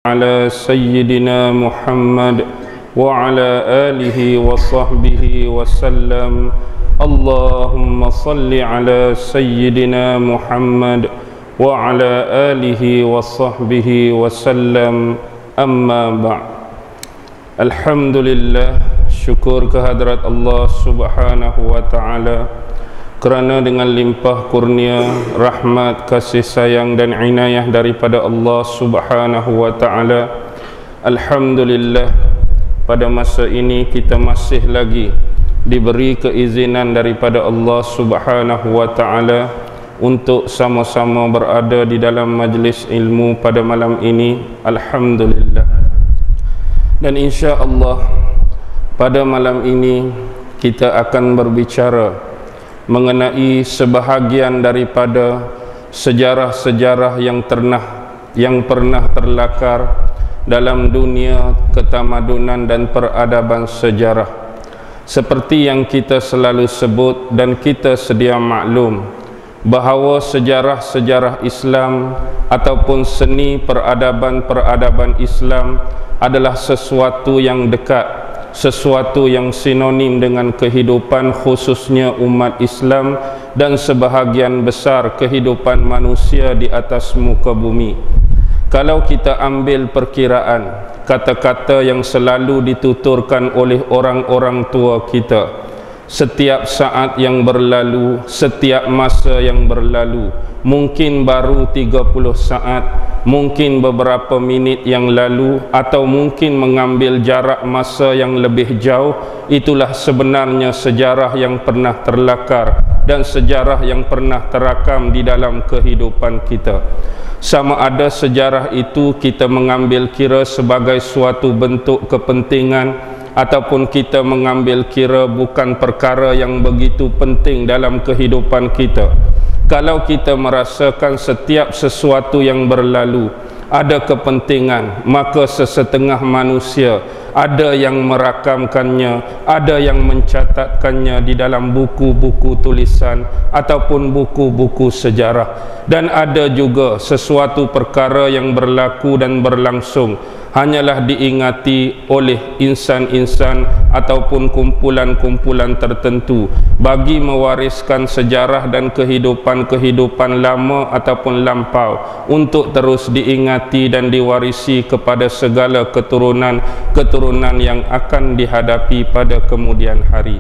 على سيدنا محمد وعلى آله وصحبه وسلم. اللهم صل على سيدنا محمد وعلى آله وصحبه وسلم. أما بعد. Alhamdulillah, syukur kehadrat Allah Subhanahu wa ta'ala kerana dengan limpah kurnia, rahmat, kasih sayang dan inayah daripada Allah Subhanahu wa ta'ala, alhamdulillah, pada masa ini kita masih lagi diberi keizinan daripada Allah Subhanahu wa ta'ala untuk sama-sama berada di dalam majlis ilmu pada malam ini. Alhamdulillah. Dan insya-Allah pada malam ini kita akan berbicara mengenai sebahagian daripada sejarah-sejarah yang pernah terlakar dalam dunia ketamadunan dan peradaban sejarah. Seperti yang kita selalu sebut dan kita sedia maklum bahawa sejarah-sejarah Islam ataupun seni peradaban Islam adalah sesuatu yang dekat, sesuatu yang sinonim dengan kehidupan khususnya umat Islam dan sebahagian besar kehidupan manusia di atas muka bumi. Kalau kita ambil perkiraan kata-kata yang selalu dituturkan oleh orang-orang tua kita, setiap saat yang berlalu, setiap masa yang berlalu, mungkin baru 30 saat, mungkin beberapa minit yang lalu, atau mungkin mengambil jarak masa yang lebih jauh, itulah sebenarnya sejarah yang pernah terlakar dan sejarah yang pernah terakam di dalam kehidupan kita. Sama ada sejarah itu kita mengambil kira sebagai suatu bentuk kepentingan ataupun kita mengambil kira bukan perkara yang begitu penting dalam kehidupan kita. Kalau kita merasakan setiap sesuatu yang berlalu ada kepentingan, maka sesetengah manusia ada yang merakamkannya, ada yang mencatatkannya di dalam buku-buku tulisan ataupun buku-buku sejarah. Dan ada juga sesuatu perkara yang berlaku dan berlangsung hanyalah diingati oleh insan-insan ataupun kumpulan-kumpulan tertentu bagi mewariskan sejarah dan kehidupan-kehidupan lama ataupun lampau untuk terus diingati dan diwarisi kepada segala keturunan yang akan dihadapi pada kemudian hari.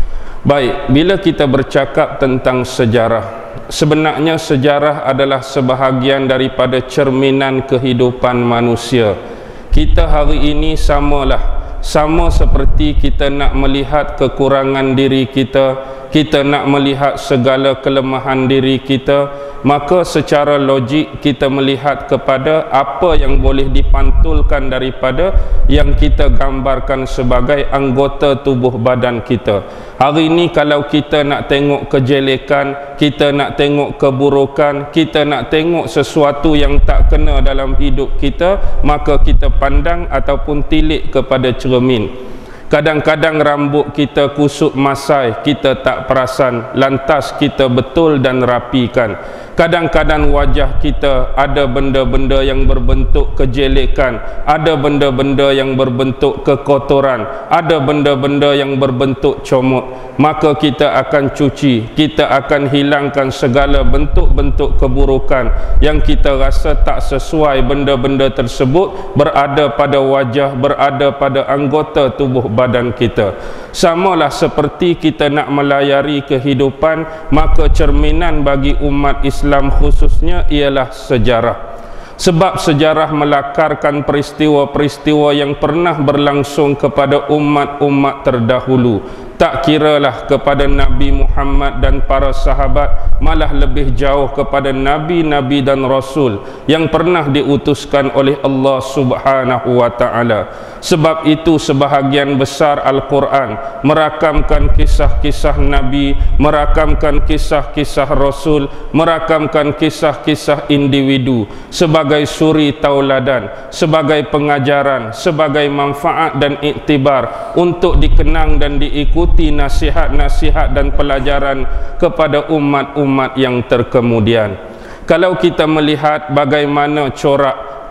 Baik, bila kita bercakap tentang sejarah, sebenarnya sejarah adalah sebahagian daripada cerminan kehidupan manusia. Kita hari ini sama seperti kita nak melihat kekurangan diri kita nak melihat segala kelemahan diri kita, maka secara logik kita melihat kepada apa yang boleh dipantulkan daripada yang kita gambarkan sebagai anggota tubuh badan kita. Hari ini kalau kita nak tengok kejelekan, kita nak tengok keburukan, kita nak tengok sesuatu yang tak kena dalam hidup kita, maka kita pandang ataupun tilik kepada cermin. Kadang-kadang rambut kita kusut masai, kita tak perasan, lantas kita betul dan rapikan. Kadang-kadang wajah kita ada benda-benda yang berbentuk kejelekan, ada benda-benda yang berbentuk kekotoran, ada benda-benda yang berbentuk comot. Maka kita akan cuci, kita akan hilangkan segala bentuk-bentuk keburukan yang kita rasa tak sesuai benda-benda tersebut berada pada wajah, berada pada anggota tubuh badan kita. Samalah seperti kita nak melayari kehidupan, maka cerminan bagi umat Islam khususnya ialah sejarah. Sebab sejarah melakarkan peristiwa-peristiwa yang pernah berlangsung kepada umat-umat terdahulu. Tak kiralah kepada Nabi Muhammad dan para sahabat, malah lebih jauh kepada Nabi-Nabi dan Rasul yang pernah diutuskan oleh Allah Subhanahu wa ta'ala. Sebab itu sebahagian besar Al-Quran merakamkan kisah-kisah Nabi, merakamkan kisah-kisah Rasul, merakamkan kisah-kisah individu sebagai suri tauladan, sebagai pengajaran, sebagai manfaat dan iktibar untuk dikenang dan diikuti nasihat-nasihat dan pelajaran kepada umat-umat yang terkemudian. Kalau kita melihat bagaimana corak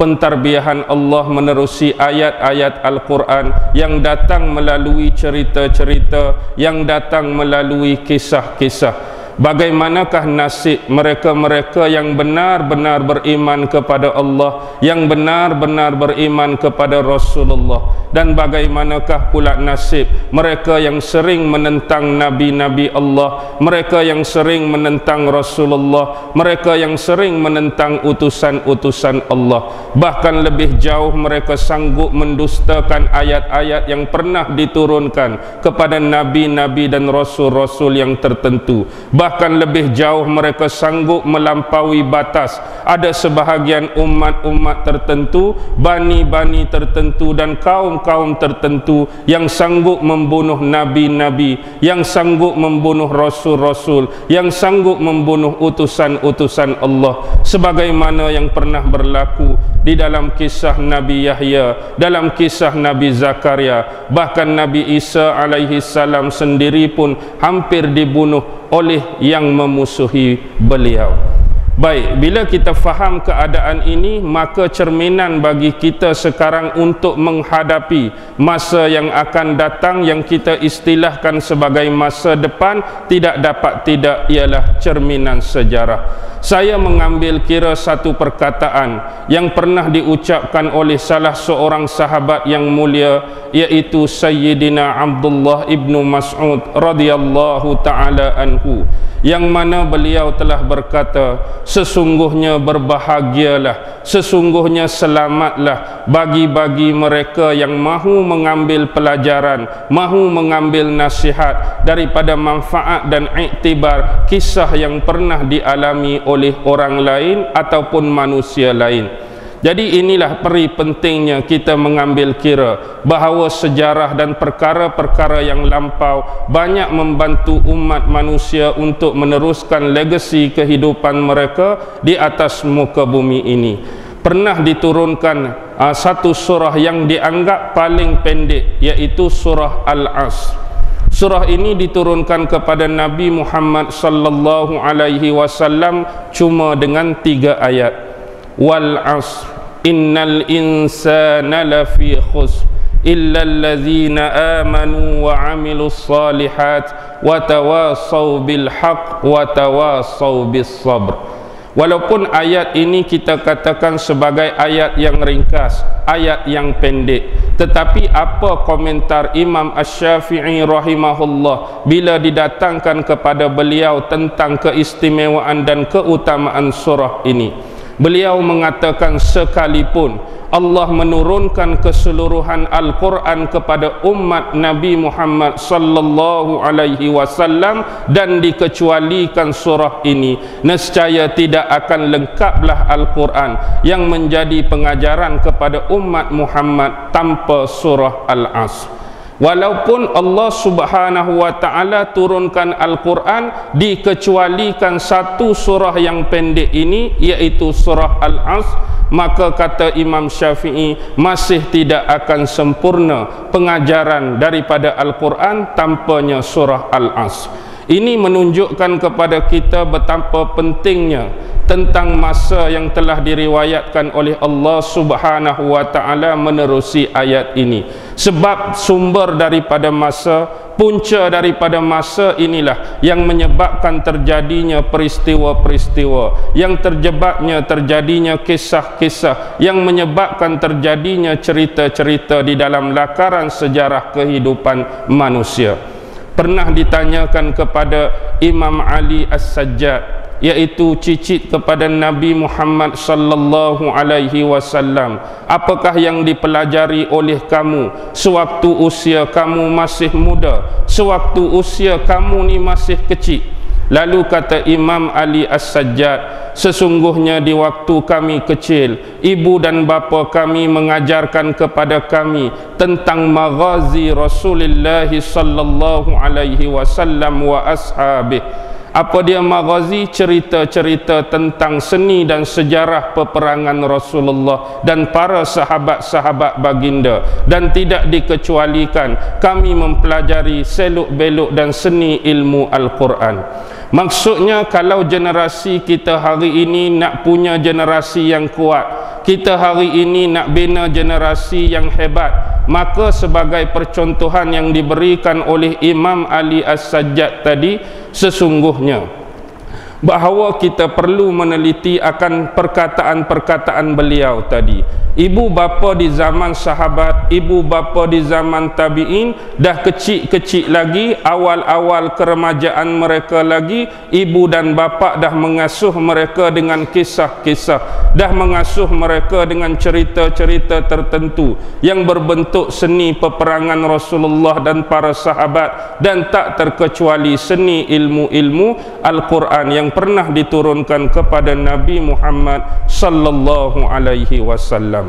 pentarbiahan Allah menerusi ayat-ayat Al-Quran yang datang melalui cerita-cerita, yang datang melalui kisah-kisah. Bagaimanakah nasib mereka-mereka yang benar-benar beriman kepada Allah, yang benar-benar beriman kepada Rasulullah, dan bagaimanakah pula nasib mereka yang sering menentang Nabi-Nabi Allah, mereka yang sering menentang Rasulullah, mereka yang sering menentang utusan-utusan Allah. Bahkan lebih jauh mereka sanggup mendustakan ayat-ayat yang pernah diturunkan kepada Nabi-Nabi dan Rasul-Rasul yang tertentu. Bahkan lebih jauh mereka sanggup melampaui batas. Ada sebahagian umat-umat tertentu, bani-bani tertentu dan kaum-kaum tertentu yang sanggup membunuh nabi-nabi, yang sanggup membunuh rasul-rasul, yang sanggup membunuh utusan-utusan Allah, sebagaimana yang pernah berlaku di dalam kisah Nabi Yahya, dalam kisah Nabi Zakaria. Bahkan Nabi Isa alaihi salam sendiri pun hampir dibunuh oleh yang memusuhi beliau. Baik, bila kita faham keadaan ini, maka cerminan bagi kita sekarang untuk menghadapi masa yang akan datang, yang kita istilahkan sebagai masa depan, tidak dapat tidak ialah cerminan sejarah. Saya mengambil kira satu perkataan yang pernah diucapkan oleh salah seorang sahabat yang mulia, iaitu Sayyidina Abdullah ibnu Mas'ud radhiyallahu ta'ala anhu, yang mana beliau telah berkata, sesungguhnya berbahagialah, sesungguhnya selamatlah bagi mereka yang mahu mengambil pelajaran, mahu mengambil nasihat daripada manfaat dan iktibar kisah yang pernah dialami oleh orang lain ataupun manusia lain. Jadi inilah peri pentingnya kita mengambil kira bahawa sejarah dan perkara-perkara yang lampau banyak membantu umat manusia untuk meneruskan legasi kehidupan mereka di atas muka bumi ini. Pernah diturunkan satu surah yang dianggap paling pendek, iaitu surah Al-Asr. Surah ini diturunkan kepada Nabi Muhammad sallallahu alaihi wasallam cuma dengan 3 ayat. Wal 'asr innal insana lafi khusr illa allazina amanu wa 'amilus salihat wa tawasaw bil haqq wa tawasaw bis sabr. Walaupun ayat ini kita katakan sebagai ayat yang ringkas, ayat yang pendek, tetapi apa komentar Imam Asy-Syafi'i rahimahullah bila didatangkan kepada beliau tentang keistimewaan dan keutamaan surah ini? Beliau mengatakan, sekalipun Allah menurunkan keseluruhan Al-Quran kepada umat Nabi Muhammad sallallahu alaihi wasallam dan dikecualikan surah ini, nescaya tidak akan lengkaplah Al-Quran yang menjadi pengajaran kepada umat Muhammad tanpa surah Al-Asr. Walaupun Allah subhanahu wa ta'ala turunkan Al-Quran, dikecualikan satu surah yang pendek ini, iaitu surah Al-Asr, maka kata Imam Syafi'i, masih tidak akan sempurna pengajaran daripada Al-Quran tanpanya surah Al-Asr. Ini menunjukkan kepada kita betapa pentingnya tentang masa yang telah diriwayatkan oleh Allah subhanahu wa ta'ala menerusi ayat ini. Sebab sumber daripada masa, punca daripada masa inilah yang menyebabkan terjadinya peristiwa-peristiwa, yang terjadinya kisah-kisah, yang menyebabkan terjadinya cerita-cerita di dalam lakaran sejarah kehidupan manusia. Pernah ditanyakan kepada Imam Ali As-Sajjad, iaitu cicit kepada Nabi Muhammad sallallahu alaihi wasallam, apakah yang dipelajari oleh kamu sewaktu usia kamu masih muda, sewaktu usia kamu ni masih kecil? Lalu kata Imam Ali As-Sajjad, sesungguhnya di waktu kami kecil, ibu dan bapa kami mengajarkan kepada kami tentang maghazi Rasulullah sallallahu alaihi wasallam wa ashabihi. Apa dia maghazi? Cerita-cerita tentang seni dan sejarah peperangan Rasulullah dan para sahabat-sahabat baginda. Dan tidak dikecualikan kami mempelajari seluk-beluk dan seni ilmu Al-Quran. Maksudnya, kalau generasi kita hari ini nak punya generasi yang kuat, kita hari ini nak bina generasi yang hebat, maka sebagai percontohan yang diberikan oleh Imam Ali As-Sajjad tadi, sesungguhnya bahawa kita perlu meneliti akan perkataan-perkataan beliau tadi. Ibu bapa di zaman sahabat, ibu bapa di zaman tabi'in dah kecil-kecil lagi, awal-awal keremajaan mereka lagi, ibu dan bapa dah mengasuh mereka dengan kisah-kisah, dah mengasuh mereka dengan cerita-cerita tertentu yang berbentuk seni peperangan Rasulullah dan para sahabat, dan tak terkecuali seni ilmu-ilmu Al-Quran yang pernah diturunkan kepada Nabi Muhammad sallallahu alaihi wasallam.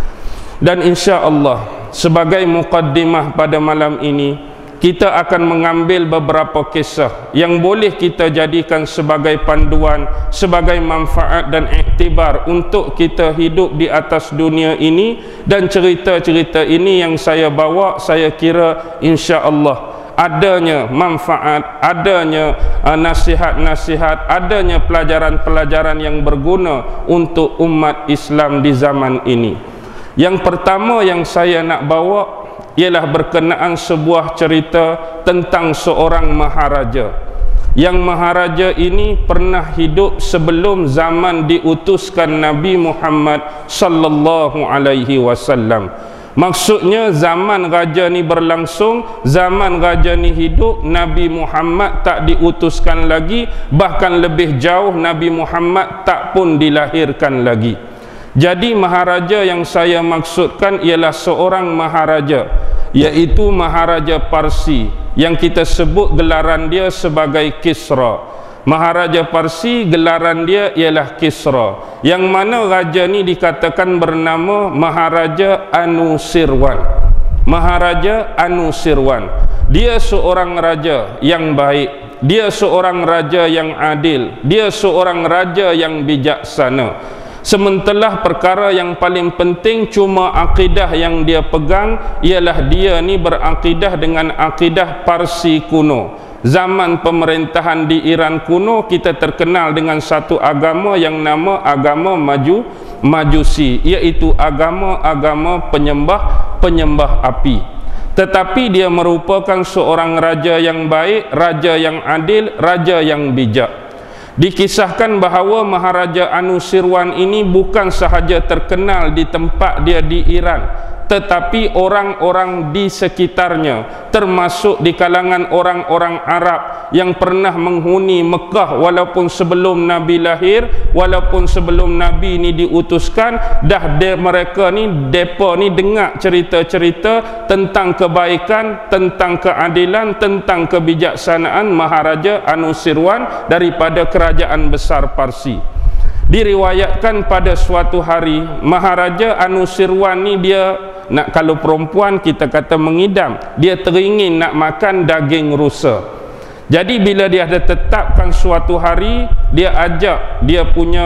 Dan insya-Allah sebagai muqaddimah pada malam ini, kita akan mengambil beberapa kisah yang boleh kita jadikan sebagai panduan, sebagai manfaat dan iktibar untuk kita hidup di atas dunia ini. Dan cerita-cerita ini yang saya bawa, saya kira insya-Allah adanya manfaat, adanya nasihat-nasihat, adanya pelajaran-pelajaran yang berguna untuk umat Islam di zaman ini. Yang pertama yang saya nak bawa ialah berkenaan sebuah cerita tentang seorang maharaja. Yang maharaja ini pernah hidup sebelum zaman diutuskan Nabi Muhammad sallallahu alaihi wasallam. Maksudnya zaman raja ni berlangsung, zaman raja ni hidup, Nabi Muhammad tak diutuskan lagi, bahkan lebih jauh Nabi Muhammad tak pun dilahirkan lagi. Jadi maharaja yang saya maksudkan ialah seorang maharaja, iaitu maharaja Parsi, yang kita sebut gelaran dia sebagai Kisra. Maharaja Parsi gelaran dia ialah Kisra, yang mana raja ni dikatakan bernama Maharaja Anusirwan. Maharaja Anusirwan, dia seorang raja yang baik, dia seorang raja yang adil, dia seorang raja yang bijaksana. Sementara perkara yang paling penting cuma akidah yang dia pegang, ialah dia ni berakidah dengan akidah Parsi kuno. Zaman pemerintahan di Iran kuno, kita terkenal dengan satu agama yang nama agama Majusi, iaitu agama penyembah api. Tetapi dia merupakan seorang raja yang baik, raja yang adil, raja yang bijak. Dikisahkan bahawa Maharaja Anusirwan ini bukan sahaja terkenal di tempat dia di Iran, tetapi orang-orang di sekitarnya, termasuk di kalangan orang-orang Arab yang pernah menghuni Mekah walaupun sebelum Nabi lahir, walaupun sebelum Nabi ni diutuskan, mereka ni, depa ni dengar cerita-cerita tentang kebaikan, tentang keadilan, tentang kebijaksanaan Maharaja Anusirwan daripada kerajaan besar Parsi. Diriwayatkan pada suatu hari, Maharaja Anusirwan ni dia nak, kalau perempuan kita kata mengidam, dia teringin nak makan daging rusa. Jadi bila dia ada tetapkan suatu hari, dia ajak dia punya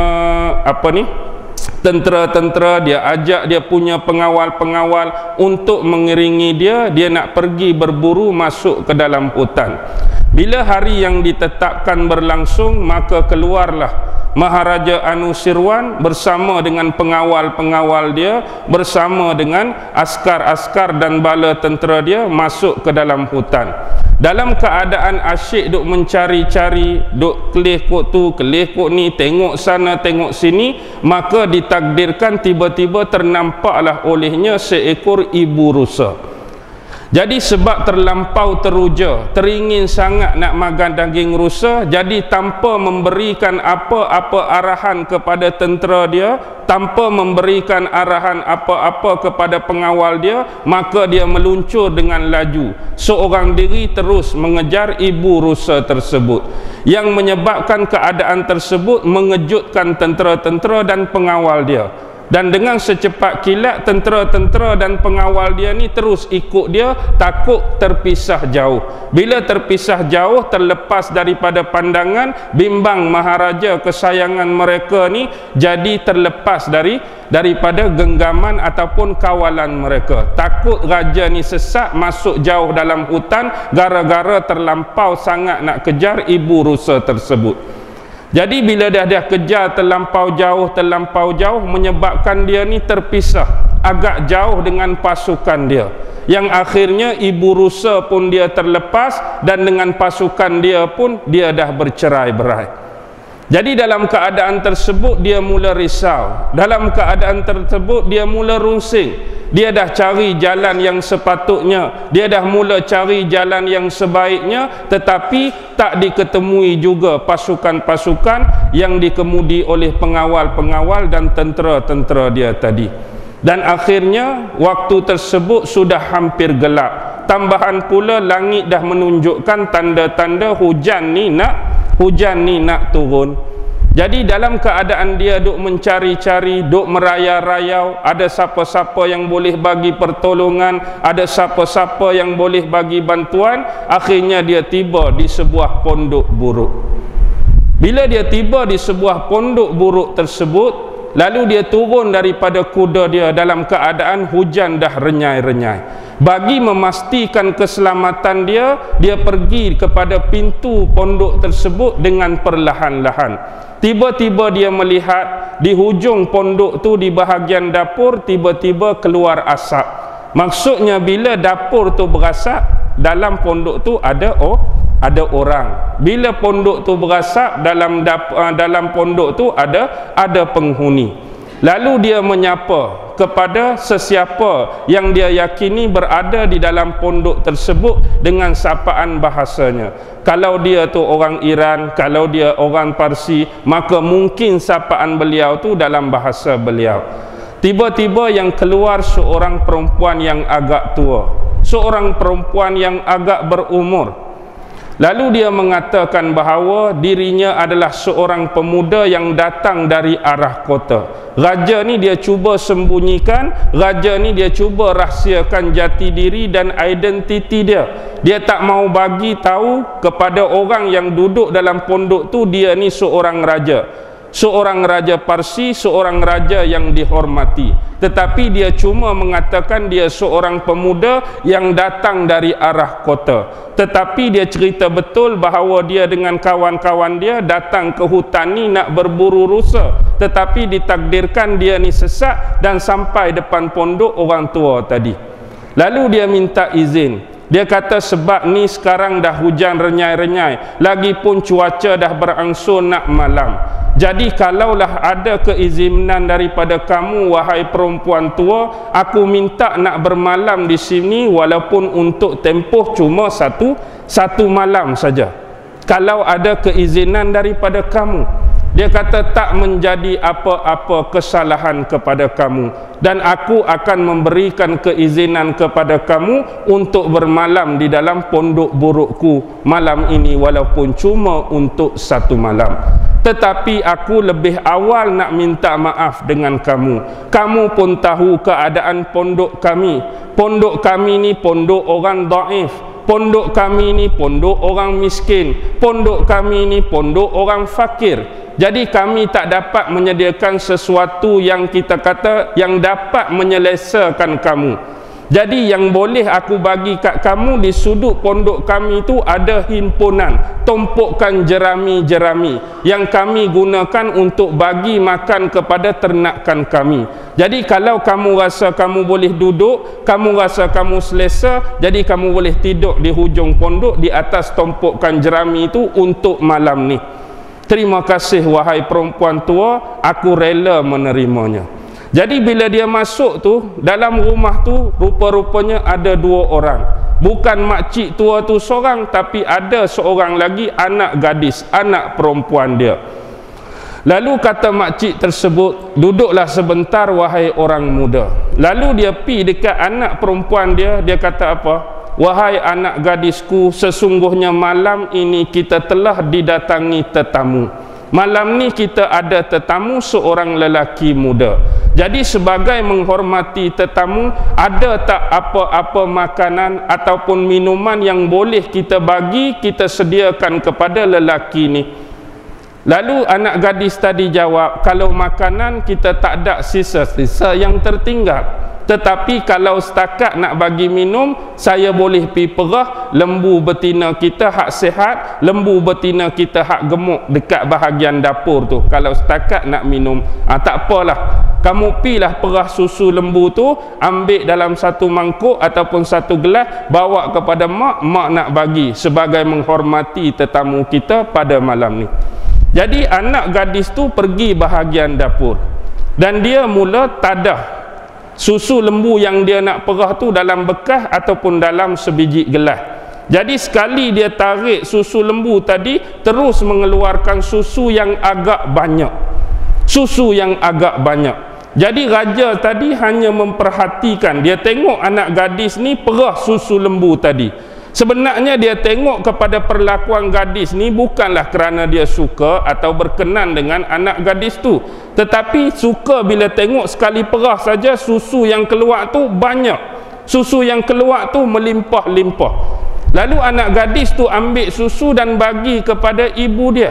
tentera-tentera, dia ajak dia punya pengawal-pengawal untuk mengiringi dia nak pergi berburu masuk ke dalam hutan. Bila hari yang ditetapkan berlangsung, maka keluarlah Maharaja Anusirwan bersama dengan pengawal-pengawal dia, bersama dengan askar-askar dan bala tentera dia masuk ke dalam hutan. Dalam keadaan asyik duk mencari-cari, duk kelih kok tu, kelih kok ni, tengok sana, tengok sini, maka ditakdirkan tiba-tiba ternampaklah olehnya seekor ibu rusa. Jadi sebab terlampau teruja, teringin sangat nak makan daging rusa, jadi tanpa memberikan apa-apa arahan kepada tentera dia, tanpa memberikan arahan apa-apa kepada pengawal dia, maka dia meluncur dengan laju seorang diri terus mengejar ibu rusa tersebut, yang menyebabkan keadaan tersebut mengejutkan tentera-tentera dan pengawal dia. Dan dengan secepat kilat, tentera-tentera dan pengawal dia ni terus ikut dia, takut terpisah jauh. Bila terpisah jauh, terlepas daripada pandangan, bimbang maharaja kesayangan mereka ni jadi terlepas daripada genggaman ataupun kawalan mereka. Takut raja ni sesat masuk jauh dalam hutan gara-gara terlampau sangat nak kejar ibu rusa tersebut. Jadi bila dah kejar terlampau jauh menyebabkan dia ni terpisah agak jauh dengan pasukan dia, yang akhirnya ibu rusa pun dia terlepas, dan dengan pasukan dia pun dia dah bercerai-berai. Jadi dalam keadaan tersebut dia mula risau, dalam keadaan tersebut dia mula runsing. Dia dah cari jalan yang sepatutnya, dia dah mula cari jalan yang sebaiknya, tetapi tak diketemui juga pasukan-pasukan yang dikemudi oleh pengawal-pengawal dan tentera-tentera dia tadi. Dan akhirnya waktu tersebut sudah hampir gelap. Tambahan pula langit dah menunjukkan tanda-tanda hujan ni nak turun. Jadi dalam keadaan dia duk mencari-cari, duk merayau-rayau, ada siapa-siapa yang boleh bagi pertolongan, ada siapa-siapa yang boleh bagi bantuan, akhirnya dia tiba di sebuah pondok buruk. Bila dia tiba di sebuah pondok buruk tersebut, lalu dia turun daripada kuda dia dalam keadaan hujan dah renyai-renyai. Bagi memastikan keselamatan dia pergi kepada pintu pondok tersebut dengan perlahan-lahan. Tiba-tiba dia melihat di hujung pondok tu, di bahagian dapur, tiba-tiba keluar asap. Maksudnya bila dapur tu berasap, dalam pondok tu ada orang. Bila pondok tu berasap, dalam pondok tu ada penghuni. Lalu dia menyapa kepada sesiapa yang dia yakini berada di dalam pondok tersebut dengan sapaan bahasanya. Kalau dia tu orang Iran, kalau dia orang Parsi, maka mungkin sapaan beliau tu dalam bahasa beliau. Tiba-tiba yang keluar seorang perempuan yang agak tua, seorang perempuan yang agak berumur. Lalu dia mengatakan bahawa dirinya adalah seorang pemuda yang datang dari arah kota. Raja ni dia cuba sembunyikan, raja ni dia cuba rahsiakan jati diri dan identiti dia. Dia tak mau bagi tahu kepada orang yang duduk dalam pondok tu dia ni seorang raja. Seorang raja Parsi, seorang raja yang dihormati. Tetapi dia cuma mengatakan dia seorang pemuda yang datang dari arah kota. Tetapi dia cerita betul bahawa dia dengan kawan-kawan dia datang ke hutan ni nak berburu rusa. Tetapi ditakdirkan dia ni sesat dan sampai depan pondok orang tua tadi. Lalu dia minta izin. Dia kata sebab ni sekarang dah hujan renyai-renyai, lagipun cuaca dah berangsur nak malam. Jadi kalaulah ada keizinan daripada kamu wahai perempuan tua, aku minta nak bermalam di sini walaupun untuk tempoh cuma satu malam saja. Kalau ada keizinan daripada kamu. Dia kata tak menjadi apa-apa kesalahan kepada kamu, dan aku akan memberikan keizinan kepada kamu untuk bermalam di dalam pondok burukku malam ini walaupun cuma untuk satu malam. Tetapi aku lebih awal nak minta maaf dengan kamu. Kamu pun tahu keadaan pondok kami. Pondok kami ni pondok orang dhaif. Pondok kami ni pondok orang miskin. Pondok kami ni pondok orang fakir. Jadi kami tak dapat menyediakan sesuatu yang kita kata yang dapat menyelesaikan kamu. Jadi yang boleh aku bagi kat kamu di sudut pondok kami tu ada himpunan, tumpukan jerami-jerami yang kami gunakan untuk bagi makan kepada ternakan kami. Jadi kalau kamu rasa kamu boleh duduk, kamu rasa kamu selesa, jadi kamu boleh tidur di hujung pondok di atas tumpukan jerami itu untuk malam ni. Terima kasih wahai perempuan tua, aku rela menerimanya. Jadi bila dia masuk tu, dalam rumah tu rupa-rupanya ada dua orang. Bukan makcik tua tu seorang, tapi ada seorang lagi anak gadis, anak perempuan dia. Lalu kata makcik tersebut, duduklah sebentar wahai orang muda. Lalu dia pi dekat anak perempuan dia, dia kata apa? Wahai anak gadisku, sesungguhnya malam ini kita telah didatangi tetamu. Malam ni kita ada tetamu seorang lelaki muda. Jadi sebagai menghormati tetamu, ada tak apa-apa makanan ataupun minuman yang boleh kita bagi, kita sediakan kepada lelaki ni? Lalu anak gadis tadi jawab, kalau makanan kita tak ada sisa-sisa yang tertinggal. Tetapi kalau setakat nak bagi minum, saya boleh pi perah lembu betina kita hak sihat, lembu betina kita hak gemuk dekat bahagian dapur tu. Kalau setakat nak minum, tak apalah, kamu pilah perah susu lembu tu, ambil dalam satu mangkuk ataupun satu gelas, bawa kepada mak nak bagi sebagai menghormati tetamu kita pada malam ni. Jadi anak gadis tu pergi bahagian dapur dan dia mula tadah susu lembu yang dia nak perah tu dalam bekas ataupun dalam sebiji gelas. Jadi sekali dia tarik susu lembu tadi, terus mengeluarkan susu yang agak banyak. Susu yang agak banyak. Jadi raja tadi hanya memperhatikan, dia tengok anak gadis ni perah susu lembu tadi. Sebenarnya dia tengok kepada perlakuan gadis ni bukanlah kerana dia suka atau berkenan dengan anak gadis tu, tetapi suka bila tengok sekali perah saja susu yang keluar tu banyak, susu yang keluar tu melimpah-limpah. Lalu anak gadis tu ambil susu dan bagi kepada ibu dia.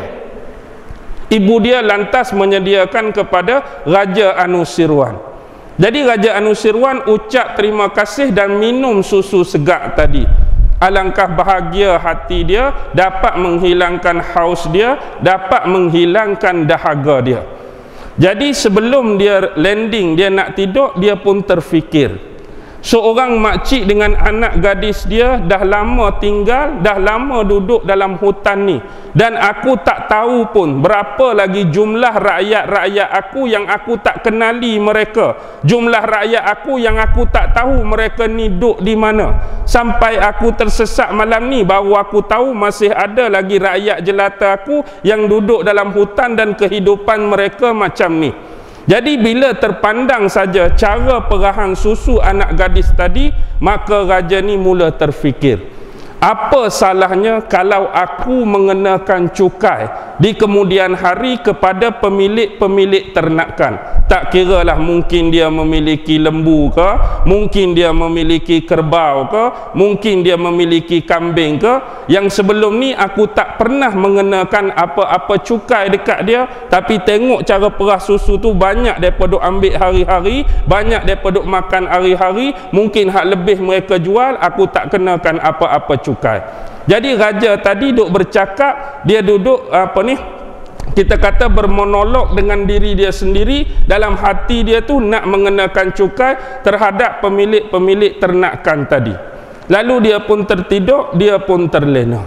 Ibu dia lantas menyediakan kepada Raja Anusirwan. Jadi Raja Anusirwan ucap terima kasih dan minum susu segar tadi. Alangkah bahagia hati dia, dapat menghilangkan haus dia, dapat menghilangkan dahaga dia. Jadi sebelum dia landing, dia nak tidur, dia pun terfikir, seorang makcik dengan anak gadis dia dah lama tinggal, dah lama duduk dalam hutan ni, dan aku tak tahu pun berapa lagi jumlah rakyat-rakyat aku yang aku tak kenali mereka, jumlah rakyat aku yang aku tak tahu mereka ni duduk di mana. Sampai aku tersesat malam ni, baru aku tahu masih ada lagi rakyat jelata aku yang duduk dalam hutan dan kehidupan mereka macam ni. Jadi bila terpandang saja cara perahan susu anak gadis tadi, maka raja ni mula terfikir, apa salahnya kalau aku mengenakan cukai di kemudian hari kepada pemilik-pemilik ternakan. Tak kiralah mungkin dia memiliki lembu ke, mungkin dia memiliki kerbau ke, mungkin dia memiliki kambing ke, yang sebelum ni aku tak pernah mengenakan apa-apa cukai dekat dia, tapi tengok cara perah susu tu banyak daripada ambil hari-hari, banyak daripada makan hari-hari, mungkin hak lebih mereka jual, aku tak kenakan apa-apa cukai. Jadi raja tadi duduk bercakap, dia duduk kita kata bermonolog dengan diri dia sendiri, dalam hati dia tu nak mengenakan cukai terhadap pemilik-pemilik ternakan tadi. Lalu dia pun tertidur, dia pun terlena.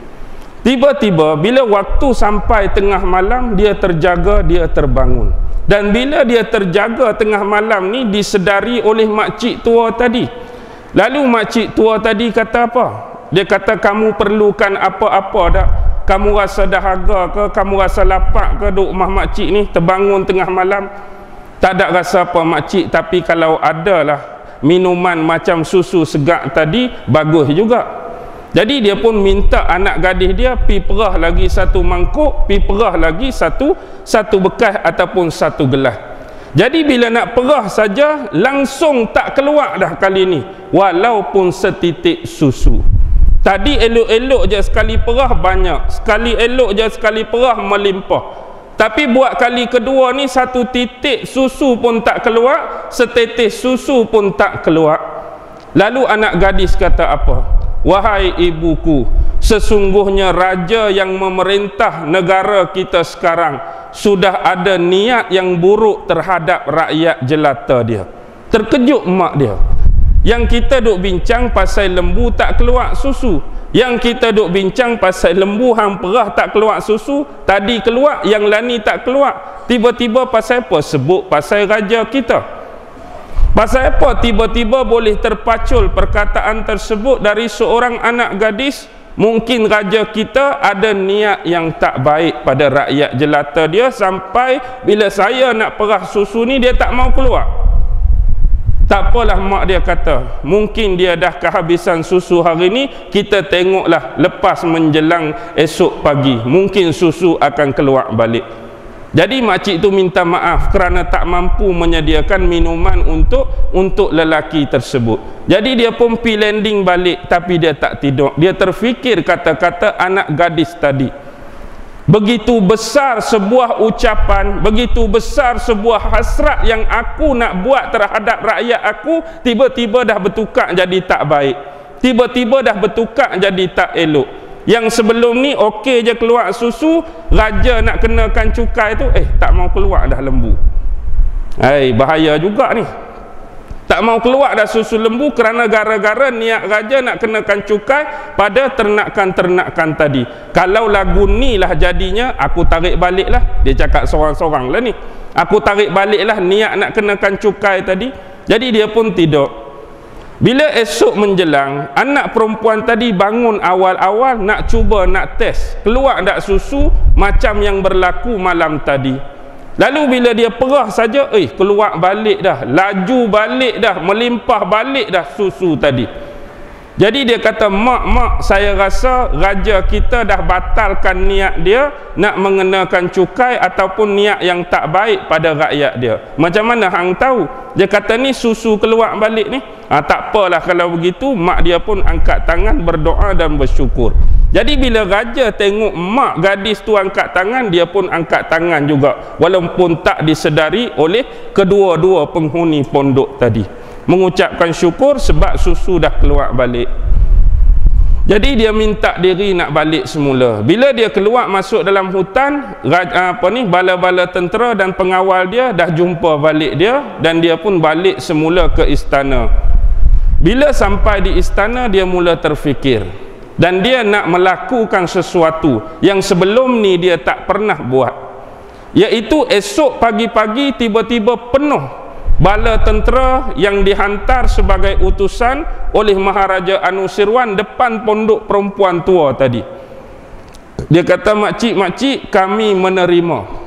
Tiba-tiba bila waktu sampai tengah malam, dia terjaga, dia terbangun. Dan bila dia terjaga tengah malam ni, disedari oleh makcik tua tadi. Lalu makcik tua tadi kata apa? Dia kata, kamu perlukan apa-apa tak? Kamu rasa dahaga ke? Kamu rasa lapar ke duduk rumah makcik ni? Terbangun tengah malam. Tak ada rasa apa makcik, tapi kalau adalah minuman macam susu segar tadi, bagus juga. Jadi dia pun minta anak gadis dia pi perah lagi satu mangkuk, pi perah lagi satu bekas ataupun satu gelas. Jadi bila nak perah saja, langsung tak keluar dah kali ni, walaupun setitik susu. Tadi elok-elok je sekali perah banyak, sekali elok je sekali perah melimpah. Tapi buat kali kedua ni, satu titik susu pun tak keluar, setetes susu pun tak keluar. Lalu anak gadis kata apa? Wahai ibuku, sesungguhnya raja yang memerintah negara kita sekarang sudah ada niat yang buruk terhadap rakyat jelata dia. Terkejut mak dia. Yang kita duk bincang pasal lembu tak keluar susu, yang kita duk bincang pasal lembu hang perah tak keluar susu, tadi keluar, yang lani tak keluar. Tiba-tiba pasal apa? Sebut pasal raja kita. Pasal apa tiba-tiba boleh terpacul perkataan tersebut dari seorang anak gadis? Mungkin raja kita ada niat yang tak baik pada rakyat jelata dia, sampai bila saya nak perah susu ni dia tak mau keluar. Tak apalah, mak dia kata, mungkin dia dah kehabisan susu hari ni, kita tengoklah lepas menjelang esok pagi, mungkin susu akan keluar balik. Jadi makcik tu minta maaf kerana tak mampu menyediakan minuman untuk lelaki tersebut. Jadi dia pun pergi landing balik, tapi dia tak tidur. Dia terfikir kata-kata anak gadis tadi. Begitu besar sebuah ucapan, begitu besar sebuah hasrat yang aku nak buat terhadap rakyat aku, tiba-tiba dah bertukar jadi tak baik, tiba-tiba dah bertukar jadi tak elok. Yang sebelum ni okey je keluar susu, raja nak kenakan cukai tu, tak mau keluar dah lembu. Bahaya juga ni. Tak mau keluar dah susu lembu kerana gara-gara niat raja nak kenakan cukai pada ternakan-ternakan tadi. Kalau lagu ni lah jadinya, aku tarik balik lah. Dia cakap sorang-sorang lah ni. Aku tarik balik lah niat nak kenakan cukai tadi. Jadi dia pun tidur. Bila esok menjelang, anak perempuan tadi bangun awal-awal nak cuba nak test, keluar tak susu macam yang berlaku malam tadi. Lalu bila dia perah saja, keluar balik dah, laju balik dah, melimpah balik dah susu tadi. Jadi dia kata, mak, saya rasa raja kita dah batalkan niat dia nak mengenakan cukai ataupun niat yang tak baik pada rakyat dia. Macam mana hang tahu? Dia kata ni susu keluar balik ni. Tak apalah kalau begitu. Mak dia pun angkat tangan berdoa dan bersyukur. Jadi bila raja tengok mak gadis tu angkat tangan, dia pun angkat tangan juga, walaupun tak disedari oleh kedua-dua penghuni pondok tadi, mengucapkan syukur sebab susu dah keluar balik. Jadi dia minta diri nak balik semula. Bila dia keluar masuk dalam hutan, bala-bala tentera dan pengawal dia dah jumpa balik dia, dan dia pun balik semula ke istana. Bila sampai di istana, dia mula terfikir, dan dia nak melakukan sesuatu yang sebelum ni dia tak pernah buat, iaitu esok pagi-pagi tiba-tiba penuh bala tentera yang dihantar sebagai utusan oleh Maharaja Anusirwan depan pondok perempuan tua tadi. Dia kata, makcik, kami menerima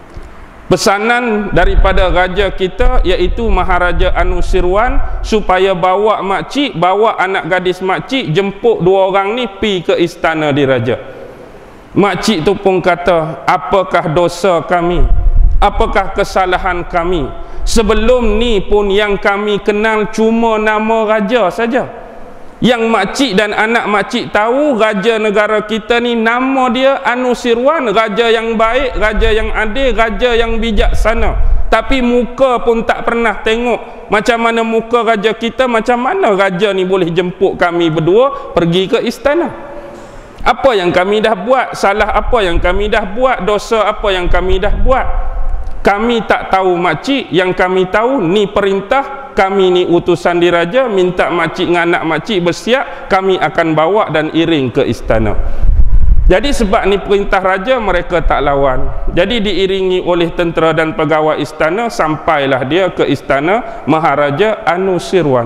pesanan daripada raja kita, iaitu Maharaja Anusirwan, supaya bawa makcik, bawa anak gadis makcik, jemput dua orang ni pi ke istana diraja. Makcik tu pun kata, apakah dosa kami? Apakah kesalahan kami? Sebelum ni pun yang kami kenal cuma nama raja saja. Yang makcik dan anak makcik tahu, raja negara kita ni nama dia Anusirwan, raja yang baik, raja yang adil, raja yang bijaksana. Tapi muka pun tak pernah tengok. Macam mana muka raja kita, macam mana raja ni boleh jemput kami berdua pergi ke istana? Apa yang kami dah buat? Salah apa yang kami dah buat? Dosa apa yang kami dah buat? Kami tak tahu makcik, yang kami tahu ni perintah, kami ni utusan diraja, minta makcik dengan anak makcik bersiap, kami akan bawa dan iring ke istana. Jadi sebab ni perintah raja, mereka tak lawan. Jadi diiringi oleh tentera dan pegawai istana, sampailah dia ke istana Maharaja Anusirwan.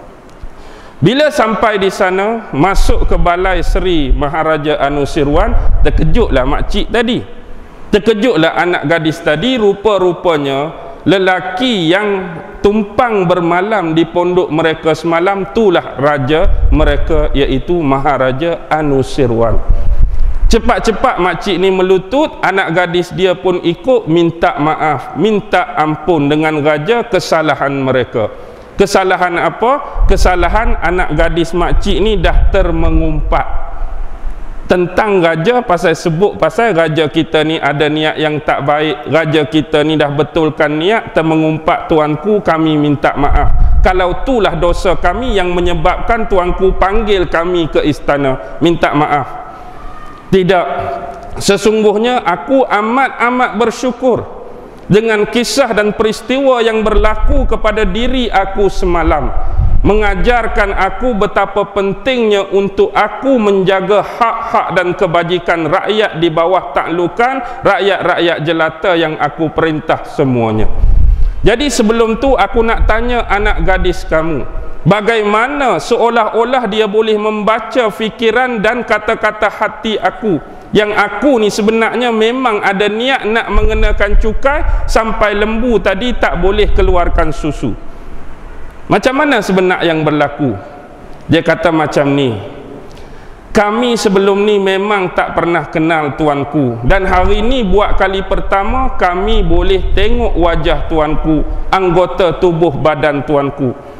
Bila sampai di sana, masuk ke balai Seri Maharaja Anusirwan, terkejutlah makcik tadi. Terkejutlah anak gadis tadi. Rupa-rupanya lelaki yang tumpang bermalam di pondok mereka semalam, itulah raja mereka, iaitu Maharaja Anusirwan. Cepat-cepat makcik ni melutut, anak gadis dia pun ikut minta maaf, minta ampun dengan raja kesalahan mereka. Kesalahan apa? Kesalahan anak gadis makcik ni dah termengumpat tentang raja, sebut pasal raja kita ni ada niat yang tak baik, raja kita ni dah betulkan niat, termengumpat tuanku, kami minta maaf. Kalau itulah dosa kami yang menyebabkan tuanku panggil kami ke istana, minta maaf. Tidak, sesungguhnya aku amat-amat bersyukur dengan kisah dan peristiwa yang berlaku kepada diri aku semalam, mengajarkan aku betapa pentingnya untuk aku menjaga hak-hak dan kebajikan rakyat di bawah taklukan rakyat-rakyat jelata yang aku perintah semuanya. Jadi sebelum tu aku nak tanya anak gadis kamu, bagaimana seolah-olah dia boleh membaca fikiran dan kata-kata hati aku, yang aku ni sebenarnya memang ada niat nak mengenakan cukai sampai lembu tadi tak boleh keluarkan susu. Macam mana sebenar yang berlaku? Dia kata macam ni, kami sebelum ni memang tak pernah kenal tuanku, dan hari ni buat kali pertama kami boleh tengok wajah tuanku, anggota tubuh badan tuanku.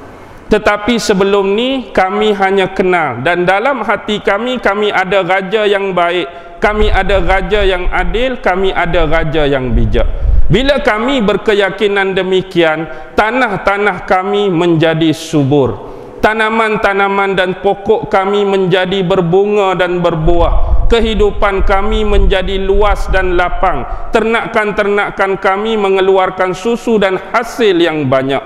Tetapi sebelum ni kami hanya kenal, dan dalam hati kami, kami ada raja yang baik, kami ada raja yang adil, kami ada raja yang bijak. Bila kami berkeyakinan demikian, tanah-tanah kami menjadi subur, tanaman-tanaman dan pokok kami menjadi berbunga dan berbuah, kehidupan kami menjadi luas dan lapang, ternakan-ternakan kami mengeluarkan susu dan hasil yang banyak.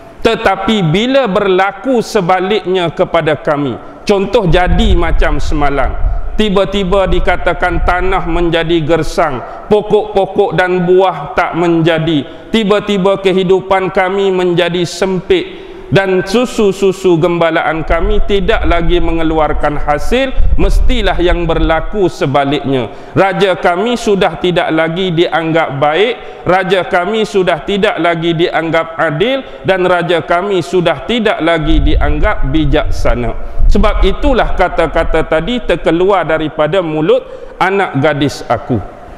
Tetapi bila berlaku sebaliknya kepada kami, contoh jadi macam semalang, tiba-tiba dikatakan tanah menjadi gersang, pokok-pokok dan buah tak menjadi, tiba-tiba kehidupan kami menjadi sempit, dan susu-susu gembalaan kami tidak lagi mengeluarkan hasil, mestilah yang berlaku sebaliknya. Raja kami sudah tidak lagi dianggap baik, raja kami sudah tidak lagi dianggap adil, dan raja kami sudah tidak lagi dianggap bijaksana. Sebab itulah kata-kata tadi terkeluar daripada mulut anak gadis aku.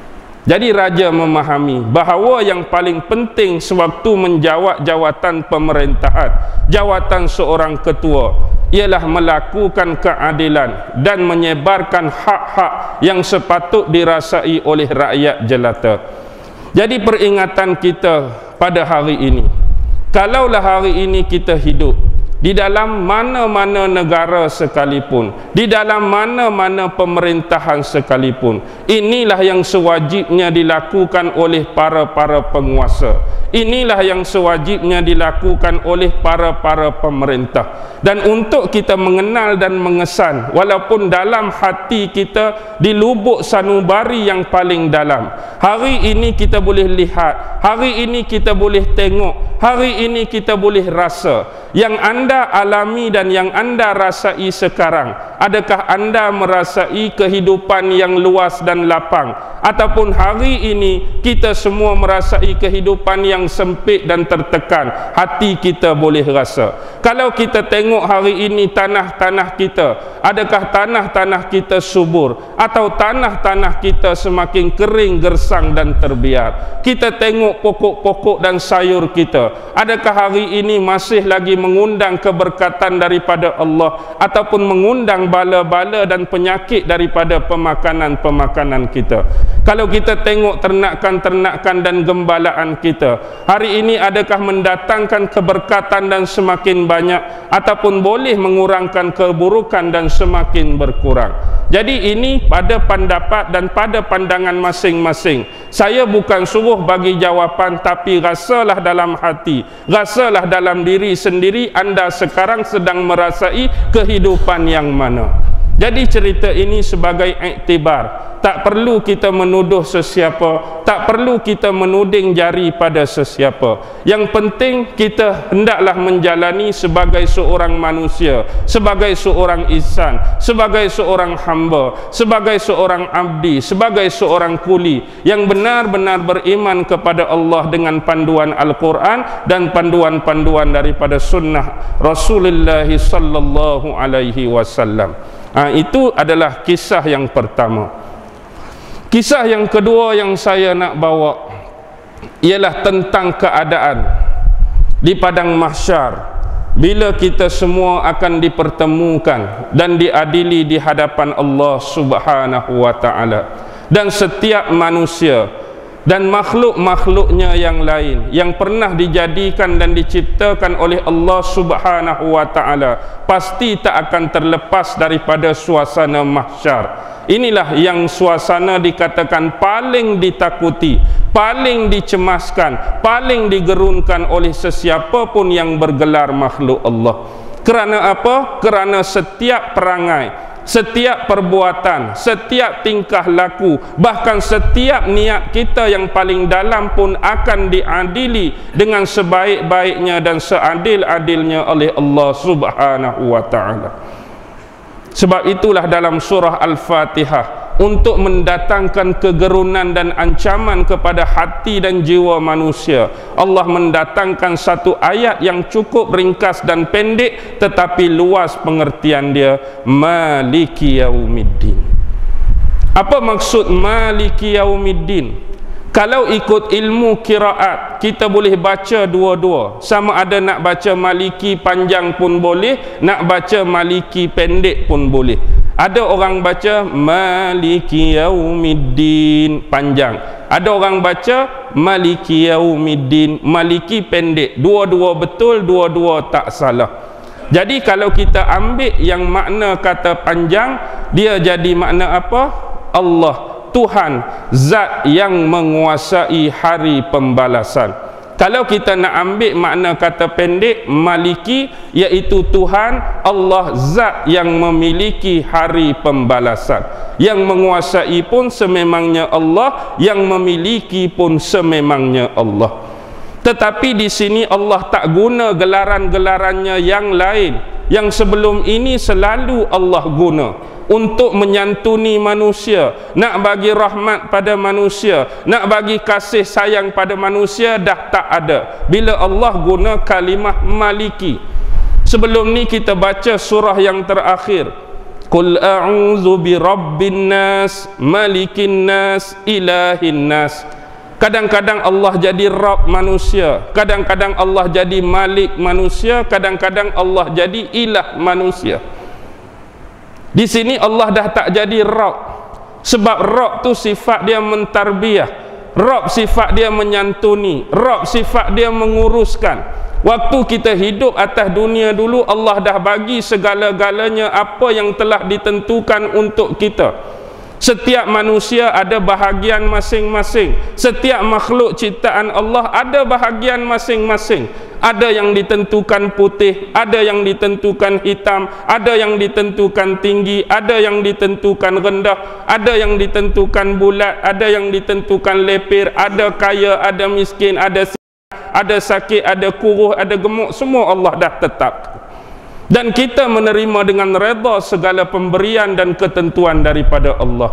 Jadi raja memahami bahawa yang paling penting sewaktu menjawat jawatan pemerintahan, jawatan seorang ketua, ialah melakukan keadilan dan menyebarkan hak-hak yang sepatut dirasai oleh rakyat jelata. Jadi peringatan kita pada hari ini, kalaulah hari ini kita hidup di dalam mana-mana negara sekalipun, di dalam mana-mana pemerintahan sekalipun, inilah yang sewajibnya dilakukan oleh para penguasa. Inilah yang sewajibnya dilakukan oleh para pemerintah. Dan untuk kita mengenal dan mengesan, walaupun dalam hati kita di lubuk sanubari yang paling dalam, hari ini kita boleh lihat, hari ini kita boleh tengok, hari ini kita boleh rasa. Yang anda alami dan yang anda rasai sekarang, adakah anda merasai kehidupan yang luas dan lapang, ataupun hari ini kita semua merasai kehidupan yang sempit dan tertekan? Hati kita boleh rasa. Kalau kita tengok hari ini tanah-tanah kita, adakah tanah-tanah kita subur, atau tanah-tanah kita semakin kering, gersang dan terbiar? Kita tengok pokok-pokok dan sayur kita, adakah hari ini masih lagi mengundang keberkatan daripada Allah, ataupun mengundang bala-bala dan penyakit daripada pemakanan-pemakanan kita? Kalau kita tengok ternakan-ternakan dan gembalaan kita, hari ini adakah mendatangkan keberkatan dan semakin banyak, ataupun boleh mengurangkan keburukan dan semakin berkurang? Jadi ini pada pendapat dan pada pandangan masing-masing. Saya bukan suruh bagi jawapan, tapi rasalah dalam hati, rasalah dalam diri sendiri, anda sekarang sedang merasai kehidupan yang mana. Jadi cerita ini sebagai iktibar, tak perlu kita menuduh sesiapa, tak perlu kita menuding jari pada sesiapa. Yang penting kita hendaklah menjalani sebagai seorang manusia, sebagai seorang insan, sebagai seorang hamba, sebagai seorang abdi, sebagai seorang kuli yang benar-benar beriman kepada Allah dengan panduan Al-Quran dan panduan-panduan daripada sunnah Rasulullah sallallahu alaihi wasallam. Itu adalah kisah yang pertama. Kisah yang kedua yang saya nak bawa ialah tentang keadaan di padang mahsyar, bila kita semua akan dipertemukan dan diadili di hadapan Allah Subhanahu wa taala, dan setiap manusia dan makhluk-makhluknya yang lain yang pernah dijadikan dan diciptakan oleh Allah Subhanahu wa taala pasti tak akan terlepas daripada suasana mahsyar. Inilah yang suasana dikatakan paling ditakuti, paling dicemaskan, paling digerunkan oleh sesiapa pun yang bergelar makhluk Allah. Kerana apa? Kerana setiap perangai, setiap perbuatan, setiap tingkah laku, bahkan setiap niat kita yang paling dalam pun akan diadili dengan sebaik-baiknya dan seadil-adilnya oleh Allah Subhanahu wa taala. Sebab itulah dalam surah Al-Fatihah, untuk mendatangkan kegerunan dan ancaman kepada hati dan jiwa manusia, Allah mendatangkan satu ayat yang cukup ringkas dan pendek tetapi luas pengertian dia. Maliki yaumiddin. Apa maksud Maliki yaumiddin? Kalau ikut ilmu qiraat, kita boleh baca dua-dua. Sama ada nak baca maliki panjang pun boleh, nak baca maliki pendek pun boleh. Ada orang baca maliki yaumiddin panjang, ada orang baca maliki yaumiddin maliki pendek. Dua-dua betul, dua-dua tak salah. Jadi kalau kita ambil yang makna kata panjang, dia jadi makna apa? Allah, Tuhan, zat yang menguasai hari pembalasan. Kalau kita nak ambil makna kata pendek, maliki, iaitu Tuhan, Allah, zat yang memiliki hari pembalasan. Yang menguasai pun sememangnya Allah, yang memiliki pun sememangnya Allah. Tetapi di sini Allah tak guna gelaran-gelarannya yang lain, yang sebelum ini selalu Allah guna untuk menyantuni manusia, nak bagi rahmat pada manusia, nak bagi kasih sayang pada manusia, dah tak ada bila Allah guna kalimah maliki. Sebelum ni kita baca surah yang terakhir, Qul a'udzu birabbin nas, malikin nas, ilahin nas. Kadang-kadang Allah jadi Rabb manusia, kadang-kadang Allah jadi Malik manusia, kadang-kadang Allah jadi Ilah manusia. Di sini Allah dah tak jadi Rabb, sebab Rabb tu sifat dia mentarbiah, Rabb sifat dia menyantuni, Rabb sifat dia menguruskan. Waktu kita hidup atas dunia dulu, Allah dah bagi segala-galanya apa yang telah ditentukan untuk kita. Setiap manusia ada bahagian masing-masing, setiap makhluk ciptaan Allah ada bahagian masing-masing. Ada yang ditentukan putih, ada yang ditentukan hitam, ada yang ditentukan tinggi, ada yang ditentukan rendah, ada yang ditentukan bulat, ada yang ditentukan lepir, ada kaya, ada miskin, ada sakit, ada kuruh, ada gemuk, semua Allah dah tetapkan. Dan kita menerima dengan redha segala pemberian dan ketentuan daripada Allah.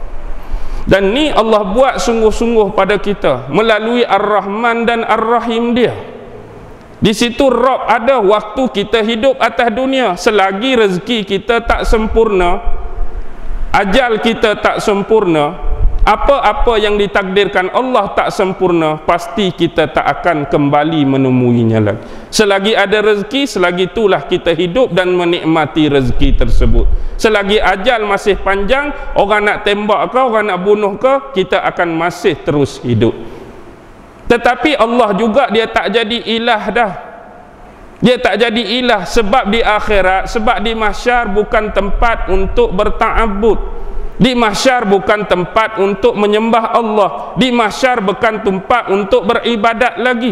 Dan ni Allah buat sungguh-sungguh pada kita melalui Ar-Rahman dan Ar-Rahim dia. Di situ Rabb ada waktu kita hidup atas dunia. Selagi rezeki kita tak sempurna, ajal kita tak sempurna, apa-apa yang ditakdirkan Allah tak sempurna, pasti kita tak akan kembali menemuinya lagi. Selagi ada rezeki, selagi itulah kita hidup dan menikmati rezeki tersebut. Selagi ajal masih panjang, orang nak tembak ke, orang nak bunuh ke, kita akan masih terus hidup. Tetapi Allah juga dia tak jadi ilah dah. Dia tak jadi ilah sebab di akhirat, sebab di mahsyar bukan tempat untuk berta'abbud. Di mahsyar bukan tempat untuk menyembah Allah. Di mahsyar bukan tempat untuk beribadat lagi.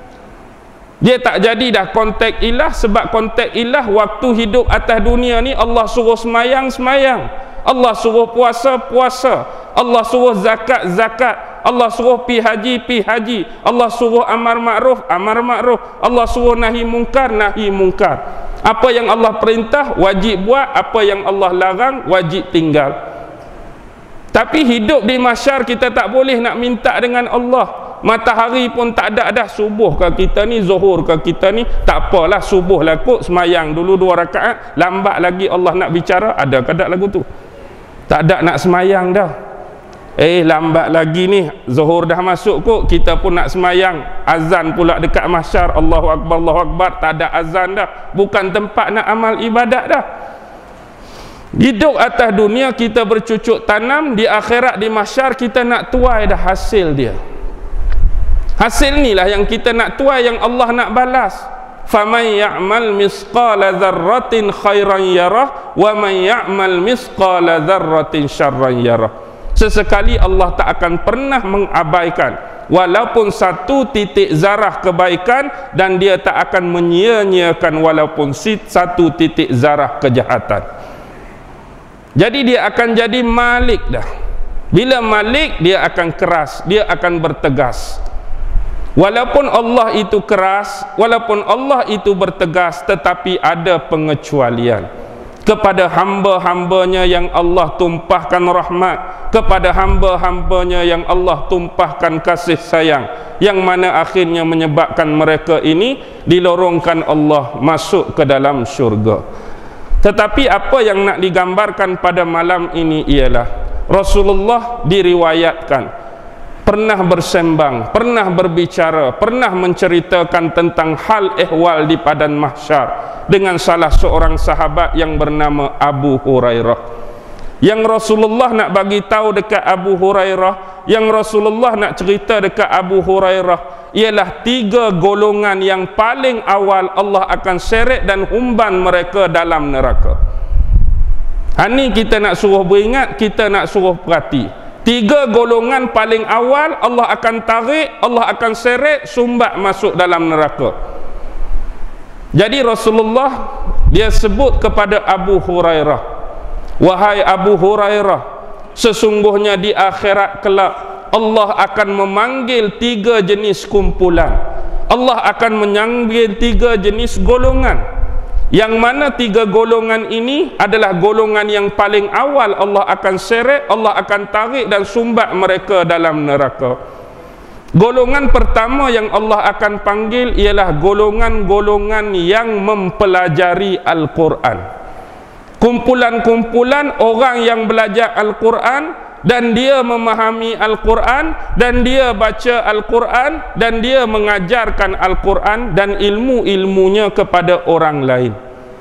Dia tak jadi dah konteks ilah, sebab konteks ilah waktu hidup atas dunia ni Allah suruh semayang, semayang. Allah suruh puasa, puasa. Allah suruh zakat, zakat. Allah suruh pi haji, pi haji. Allah suruh amar ma'ruf, amar ma'ruf. Allah suruh nahi mungkar, nahi mungkar. Apa yang Allah perintah wajib buat, apa yang Allah larang wajib tinggal. Tapi hidup di mahsyar kita tak boleh nak minta dengan Allah. Matahari pun tak ada dah, subuh ke kita ni, zuhur ke kita ni, tak apalah, subuh lah kot, semayang dulu 2 rakaat, lambat lagi Allah nak bicara, ada ke tak lagu tu? Tak ada nak semayang dah. Lambat lagi ni, zuhur dah masuk kot, kita pun nak semayang, azan pula dekat mahsyar, Allahu Akbar, Allahu Akbar, tak ada azan dah, bukan tempat nak amal ibadat dah. Hidup atas dunia kita bercucuk tanam, di akhirat di mahsyar kita nak tuai dah hasil dia. Hasil ni lah yang kita nak tuai, yang Allah nak balas. Faman ya'mal misqala dzarratin khairan yarah wa man ya'mal misqala dzarratin syarran yarah. Sesekali Allah tak akan pernah mengabaikan walaupun 1 titik zarah kebaikan, dan dia tak akan menyia-nyiakan walaupun 1 titik zarah kejahatan. Jadi dia akan jadi Malik dah. Bila Malik, dia akan keras, dia akan bertegas. Walaupun Allah itu keras, walaupun Allah itu bertegas, tetapi ada pengecualian. Kepada hamba-hambanya yang Allah tumpahkan rahmat, kepada hamba-hambanya yang Allah tumpahkan kasih sayang, yang mana akhirnya menyebabkan mereka ini dilorongkan Allah masuk ke dalam syurga. Tetapi apa yang nak digambarkan pada malam ini ialah Rasulullah diriwayatkan pernah bersembang, pernah berbicara, pernah menceritakan tentang hal ehwal di padang mahsyar dengan salah seorang sahabat yang bernama Abu Hurairah. Yang Rasulullah nak bagi tahu dekat Abu Hurairah, yang Rasulullah nak cerita dekat Abu Hurairah ialah 3 golongan yang paling awal Allah akan seret dan humban mereka dalam neraka. Ini kita nak suruh beringat, kita nak suruh perhati. 3 golongan paling awal Allah akan tarik, Allah akan seret, sumbat masuk dalam neraka. Jadi Rasulullah dia sebut kepada Abu Hurairah, wahai Abu Hurairah, sesungguhnya di akhirat kelak Allah akan memanggil 3 jenis kumpulan. Allah akan memanggil 3 jenis golongan. Yang mana 3 golongan ini adalah golongan yang paling awal Allah akan seret, Allah akan tarik dan sumbat mereka dalam neraka. Golongan pertama yang Allah akan panggil ialah golongan-golongan yang mempelajari Al-Quran. Kumpulan-kumpulan orang yang belajar Al-Quran dan dia memahami Al-Quran dan dia baca Al-Quran dan dia mengajarkan Al-Quran dan ilmu-ilmunya kepada orang lain.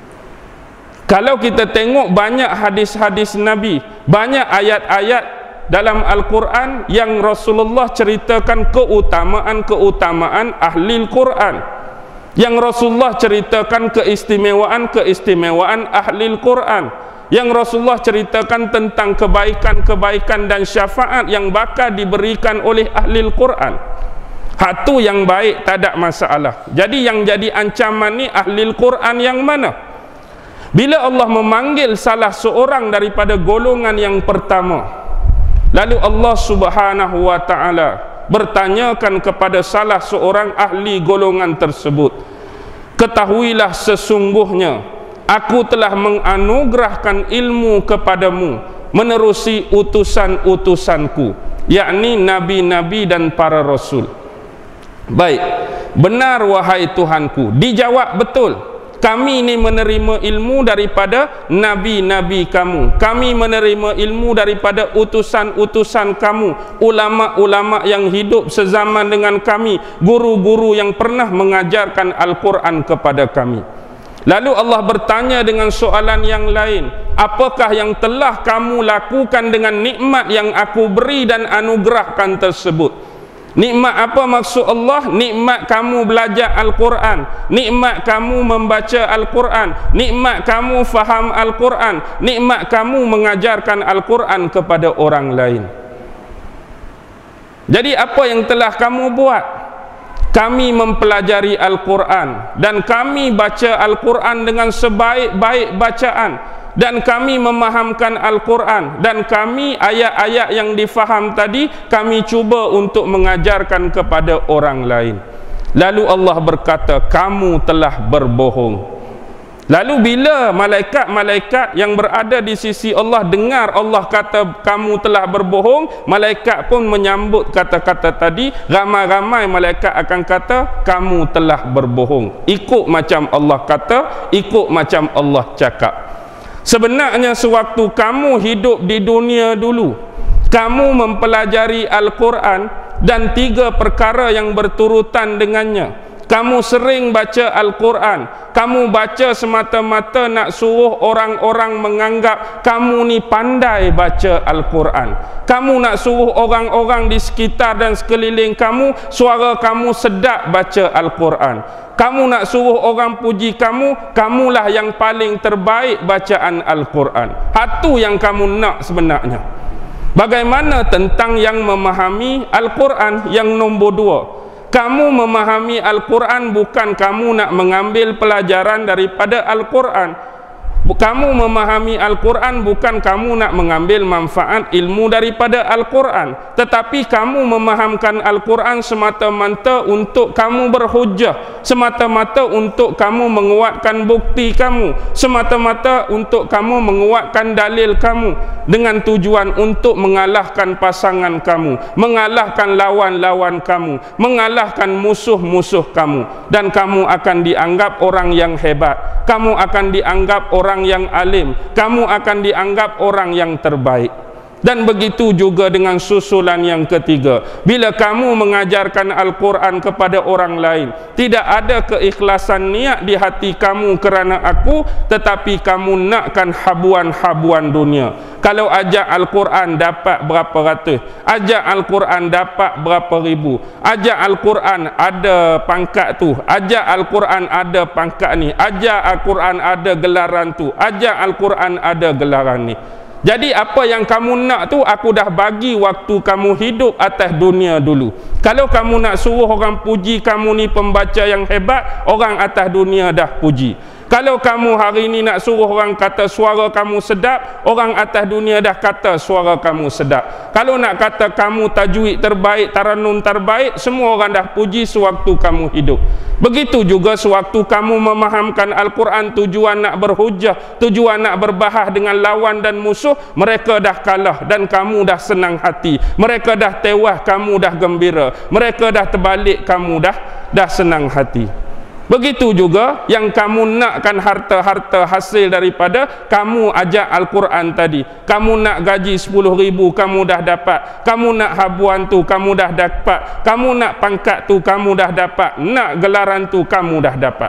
Kalau kita tengok banyak hadis-hadis Nabi, banyak ayat-ayat dalam Al-Quran yang Rasulullah ceritakan keutamaan-keutamaan ahli Al-Quran, yang Rasulullah ceritakan keistimewaan-keistimewaan ahli Al-Quran, yang Rasulullah ceritakan tentang kebaikan-kebaikan dan syafaat yang bakal diberikan oleh ahli Al-Quran. Hak tu yang baik, tak ada masalah. Jadi yang jadi ancaman ni ahli Al-Quran yang mana? Bila Allah memanggil salah seorang daripada golongan yang pertama, lalu Allah Subhanahu wa ta'ala bertanyakan kepada salah seorang ahli golongan tersebut, ketahuilah sesungguhnya aku telah menganugerahkan ilmu kepadamu menerusi utusan-utusanku, yakni nabi-nabi dan para rasul. Baik, benar wahai Tuhanku. Dijawab, betul, kami ini menerima ilmu daripada nabi-nabi kamu, kami menerima ilmu daripada utusan-utusan kamu, ulama-ulama yang hidup sezaman dengan kami, guru-guru yang pernah mengajarkan Al-Quran kepada kami. Lalu Allah bertanya dengan soalan yang lain, apakah yang telah kamu lakukan dengan nikmat yang aku beri dan anugerahkan tersebut? Nikmat apa maksud Allah? Nikmat kamu belajar Al-Quran, nikmat kamu membaca Al-Quran, nikmat kamu faham Al-Quran, nikmat kamu mengajarkan Al-Quran kepada orang lain. Jadi apa yang telah kamu buat? Kami mempelajari Al-Quran dan kami baca Al-Quran dengan sebaik-baik bacaan, dan kami memahamkan Al-Quran, dan kami ayat-ayat yang difaham tadi kami cuba untuk mengajarkan kepada orang lain. Lalu Allah berkata, kamu telah berbohong. Lalu bila malaikat-malaikat yang berada di sisi Allah dengar Allah kata kamu telah berbohong, malaikat pun menyambut kata-kata tadi. Ramai-ramai malaikat akan kata kamu telah berbohong, ikut macam Allah kata, ikut macam Allah cakap. Sebenarnya sewaktu kamu hidup di dunia dulu, kamu mempelajari Al-Quran dan 3 perkara yang berturutan dengannya. Kamu sering baca Al-Quran, kamu baca semata-mata nak suruh orang-orang menganggap kamu ni pandai baca Al-Quran. Kamu nak suruh orang-orang di sekitar dan sekeliling kamu, suara kamu sedap baca Al-Quran. Kamu nak suruh orang puji kamu, kamulah yang paling terbaik bacaan Al-Quran. Itu yang kamu nak sebenarnya. Bagaimana tentang yang memahami Al-Quran? Yang nombor 2, kamu memahami Al-Quran bukan kamu nak mengambil pelajaran daripada Al-Quran. Kamu memahami Al-Quran bukan kamu nak mengambil manfaat ilmu daripada Al-Quran, tetapi kamu memahamkan Al-Quran semata-mata untuk kamu berhujjah, semata-mata untuk kamu menguatkan bukti kamu, semata-mata untuk kamu menguatkan dalil kamu, dengan tujuan untuk mengalahkan pasangan kamu, mengalahkan lawan-lawan kamu, mengalahkan musuh-musuh kamu, dan kamu akan dianggap orang yang hebat, kamu akan dianggap orang yang alim, kamu akan dianggap orang yang terbaik. Dan begitu juga dengan susulan yang ketiga. Bila kamu mengajarkan Al-Quran kepada orang lain, tidak ada keikhlasan niat di hati kamu kerana aku, tetapi kamu nakkan habuan-habuan dunia. Kalau ajak Al-Quran dapat berapa ratus, ajak Al-Quran dapat berapa ribu, ajak Al-Quran ada pangkat tu, ajak Al-Quran ada pangkat ni, ajak Al-Quran ada gelaran tu, ajak Al-Quran ada gelaran ni. Jadi apa yang kamu nak tu aku dah bagi waktu kamu hidup atas dunia dulu. Kalau kamu nak suruh orang puji kamu ni pembaca yang hebat, orang atas dunia dah puji. Kalau kamu hari ni nak suruh orang kata suara kamu sedap, orang atas dunia dah kata suara kamu sedap. Kalau nak kata kamu tajwid terbaik, taranum terbaik, semua orang dah puji sewaktu kamu hidup. Begitu juga sewaktu kamu memahamkan Al-Quran, tujuan nak berhujah, tujuan nak berbahas dengan lawan dan musuh, mereka dah kalah dan kamu dah senang hati. Mereka dah tewas, kamu dah gembira. Mereka dah terbalik, kamu dah senang hati. Begitu juga yang kamu nakkan harta-harta hasil daripada kamu ajak Al-Quran tadi. Kamu nak gaji 10,000, kamu dah dapat. Kamu nak habuan tu, kamu dah dapat. Kamu nak pangkat tu, kamu dah dapat. Nak gelaran tu, kamu dah dapat.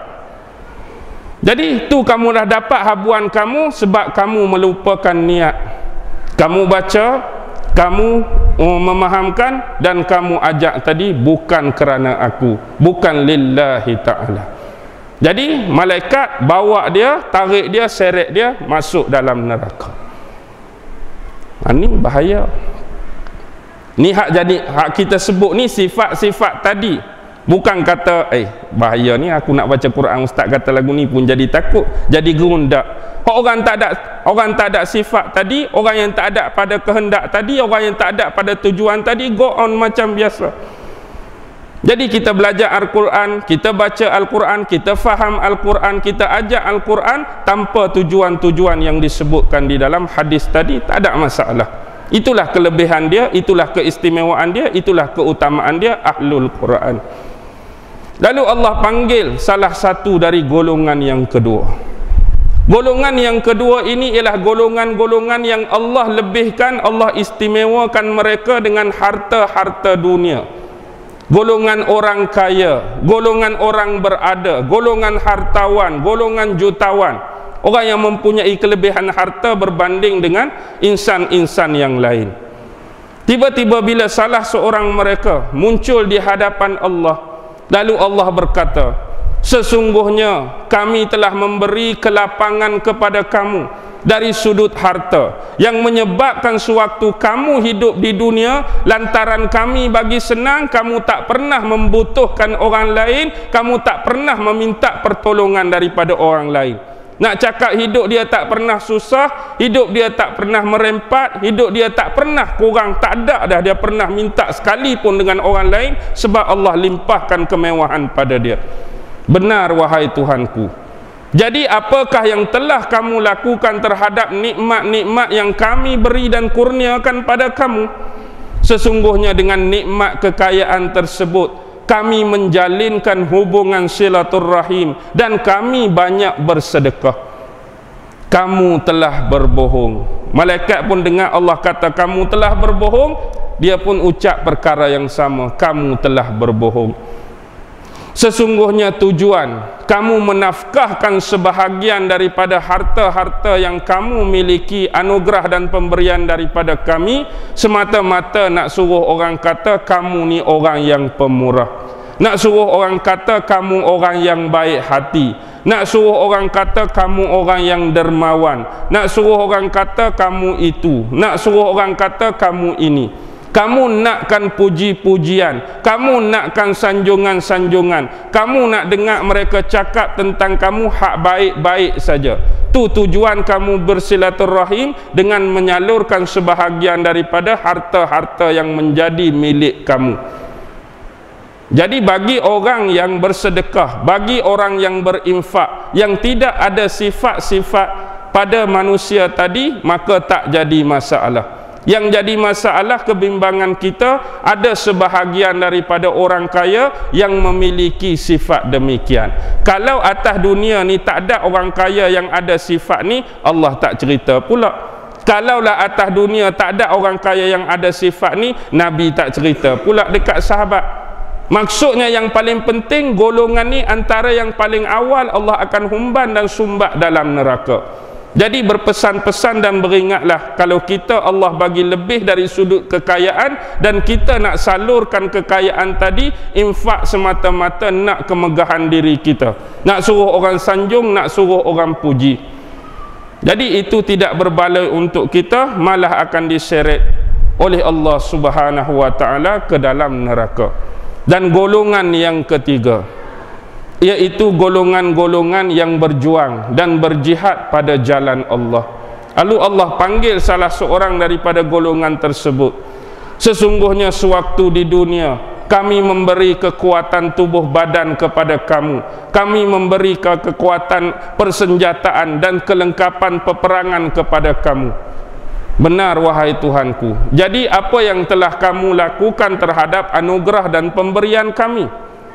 Jadi tu kamu dah dapat habuan kamu sebab kamu melupakan niat. Kamu baca, kamu memahamkan dan kamu ajak tadi bukan kerana aku, bukan lillahi ta'ala. Jadi malaikat bawa dia, tarik dia, seret dia masuk dalam neraka. Ini bahaya. Ni hak kita sebut ni sifat-sifat tadi. Bukan kata bahaya ni aku nak baca Quran, ustaz kata lagu ni pun jadi takut, jadi gerundak. Orang tak ada sifat tadi, orang yang tak ada pada kehendak tadi, orang yang tak ada pada tujuan tadi, go on macam biasa. Jadi kita belajar Al-Quran, kita baca Al-Quran, kita faham Al-Quran, kita ajak Al-Quran tanpa tujuan-tujuan yang disebutkan di dalam hadis tadi, tak ada masalah. Itulah kelebihan dia, itulah keistimewaan dia, itulah keutamaan dia, Ahlul Quran. Lalu Allah panggil salah satu dari golongan yang kedua. Golongan yang kedua ini ialah golongan-golongan yang Allah lebihkan, Allah istimewakan mereka dengan harta-harta dunia. Golongan orang kaya, golongan orang berada, golongan hartawan, golongan jutawan. Orang yang mempunyai kelebihan harta berbanding dengan insan-insan yang lain. Tiba-tiba bila salah seorang mereka muncul di hadapan Allah, lalu Allah berkata, sesungguhnya kami telah memberi kelapangan kepada kamu dari sudut harta yang menyebabkan sewaktu kamu hidup di dunia, lantaran kami bagi senang, kamu tak pernah membutuhkan orang lain, kamu tak pernah meminta pertolongan daripada orang lain. Nak cakap hidup dia tak pernah susah, hidup dia tak pernah merempat, hidup dia tak pernah kurang, tak ada dah dia pernah minta sekalipun dengan orang lain, sebab Allah limpahkan kemewahan pada dia. Benar wahai Tuhanku. Jadi apakah yang telah kamu lakukan terhadap nikmat-nikmat yang kami beri dan kurniakan pada kamu? Sesungguhnya dengan nikmat kekayaan tersebut kami menjalinkan hubungan silaturrahim dan kami banyak bersedekah. Kamu telah berbohong. Malaikat pun dengar Allah kata kamu telah berbohong, dia pun ucap perkara yang sama, kamu telah berbohong. Sesungguhnya tujuan kamu menafkahkan sebahagian daripada harta-harta yang kamu miliki, anugerah dan pemberian daripada kami, semata-mata nak suruh orang kata kamu ni orang yang pemurah, nak suruh orang kata kamu orang yang baik hati, nak suruh orang kata kamu orang yang dermawan, nak suruh orang kata kamu itu, nak suruh orang kata kamu ini. Kamu nakkan puji-pujian, kamu nakkan sanjungan-sanjungan, kamu nak dengar mereka cakap tentang kamu hak baik-baik saja. Tu tujuan kamu bersilaturahim dengan menyalurkan sebahagian daripada harta-harta yang menjadi milik kamu. Jadi bagi orang yang bersedekah, bagi orang yang berinfak, yang tidak ada sifat-sifat pada manusia tadi, maka tak jadi masalah. Yang jadi masalah kebimbangan kita, ada sebahagian daripada orang kaya yang memiliki sifat demikian. Kalau atas dunia ni tak ada orang kaya yang ada sifat ni, Allah tak cerita pula. Kalaulah atas dunia tak ada orang kaya yang ada sifat ni, Nabi tak cerita pula dekat sahabat. Maksudnya yang paling penting, golongan ni antara yang paling awal Allah akan humban dan sumbat dalam neraka. Jadi berpesan-pesan dan beringatlah, kalau kita Allah bagi lebih dari sudut kekayaan dan kita nak salurkan kekayaan tadi, infak semata-mata nak kemegahan diri kita, nak suruh orang sanjung, nak suruh orang puji. Jadi itu tidak berbaloi untuk kita, malah akan diseret oleh Allah Subhanahu wa taala ke dalam neraka. Dan golongan yang ketiga, iaitu golongan-golongan yang berjuang dan berjihad pada jalan Allah. Lalu Allah panggil salah seorang daripada golongan tersebut. Sesungguhnya sewaktu di dunia kami memberi kekuatan tubuh badan kepada kamu, kami memberi kekuatan persenjataan dan kelengkapan peperangan kepada kamu. Benar wahai Tuhanku. Jadi apa yang telah kamu lakukan terhadap anugerah dan pemberian kami?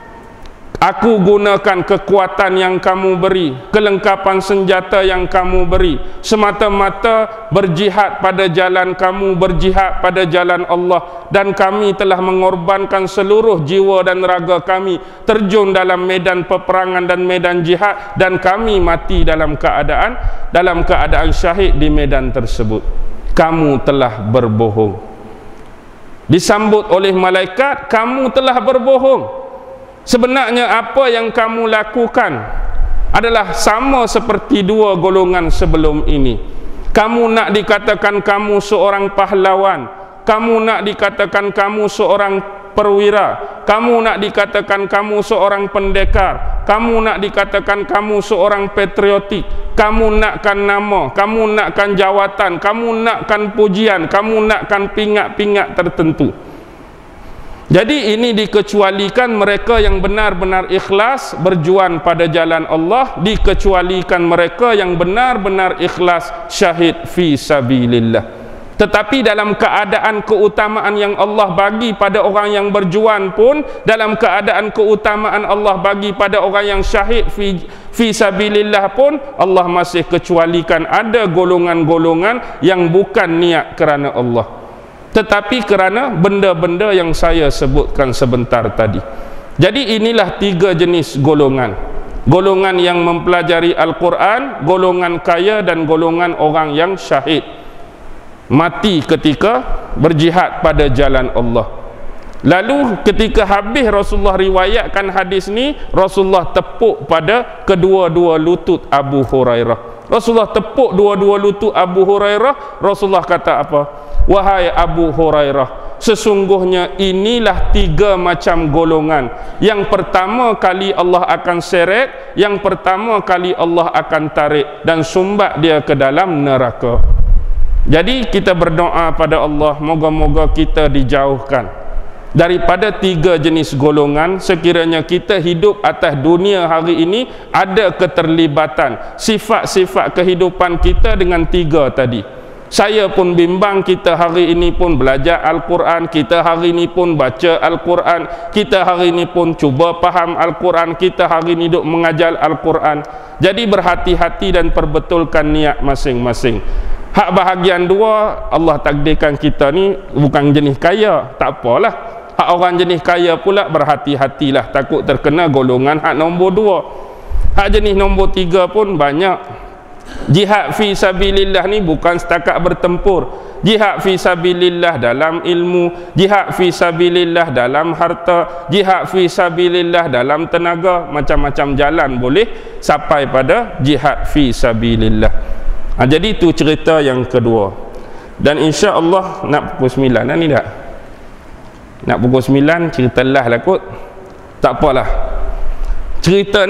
Aku gunakan kekuatan yang kamu beri, kelengkapan senjata yang kamu beri, semata-mata berjihad pada jalan kamu, berjihad pada jalan Allah. Dan kami telah mengorbankan seluruh jiwa dan raga kami, terjun dalam medan peperangan dan medan jihad, dan kami mati dalam keadaan syahid di medan tersebut. Kamu telah berbohong. Disambut oleh malaikat, kamu telah berbohong. Sebenarnya apa yang kamu lakukan adalah sama seperti dua golongan sebelum ini. Kamu nak dikatakan kamu seorang pahlawan, kamu nak dikatakan kamu seorang perwira, kamu nak dikatakan kamu seorang pendekar, kamu nak dikatakan kamu seorang patriotik, kamu nakkan nama, kamu nakkan jawatan, kamu nakkan pujian, kamu nakkan pingat-pingat tertentu. Jadi ini dikecualikan mereka yang benar-benar ikhlas berjuang pada jalan Allah, dikecualikan mereka yang benar-benar ikhlas syahid fi sabilillah. Tetapi dalam keadaan keutamaan yang Allah bagi pada orang yang berjuang pun, dalam keadaan keutamaan Allah bagi pada orang yang syahid fi sabilillah pun, Allah masih kecualikan ada golongan-golongan yang bukan niat kerana Allah, tetapi kerana benda-benda yang saya sebutkan sebentar tadi. Jadi inilah tiga jenis golongan. Golongan yang mempelajari Al-Quran, golongan kaya, dan golongan orang yang syahid, mati ketika berjihad pada jalan Allah. Lalu ketika habis Rasulullah riwayatkan hadis ni, Rasulullah tepuk pada kedua-dua lutut Abu Hurairah. Rasulullah tepuk dua-dua lutut Abu Hurairah. Rasulullah kata apa? Wahai Abu Hurairah, sesungguhnya inilah tiga macam golongan. Yang pertama kali Allah akan seret, yang pertama kali Allah akan tarik dan sumbat dia ke dalam neraka. Jadi kita berdoa pada Allah, moga-moga kita dijauhkan daripada tiga jenis golongan. Sekiranya kita hidup atas dunia hari ini, ada keterlibatan sifat-sifat kehidupan kita dengan tiga tadi. Saya pun bimbang, kita hari ini pun belajar Al-Quran, kita hari ini pun baca Al-Quran, kita hari ini pun cuba faham Al-Quran, kita hari ini duk mengajar Al-Quran. Jadi berhati-hati dan perbetulkan niat masing-masing. Hak bahagian dua, Allah takdirkan kita ni bukan jenis kaya, tak apalah. Hak orang jenis kaya pula berhati-hatilah, takut terkena golongan hak nombor dua. Hak jenis nombor tiga pun banyak. Jihad fi sabilillah ni bukan setakat bertempur. Jihad fi sabilillah dalam ilmu, jihad fi sabilillah dalam harta, jihad fi sabilillah dalam tenaga. Macam-macam jalan boleh sampai pada jihad fi sabilillah. Jadi itu cerita yang kedua. Dan insya-Allah nak pukul 9 ni dah. Nak pukul 9 cerita lah kot. Tak apalah. Cerita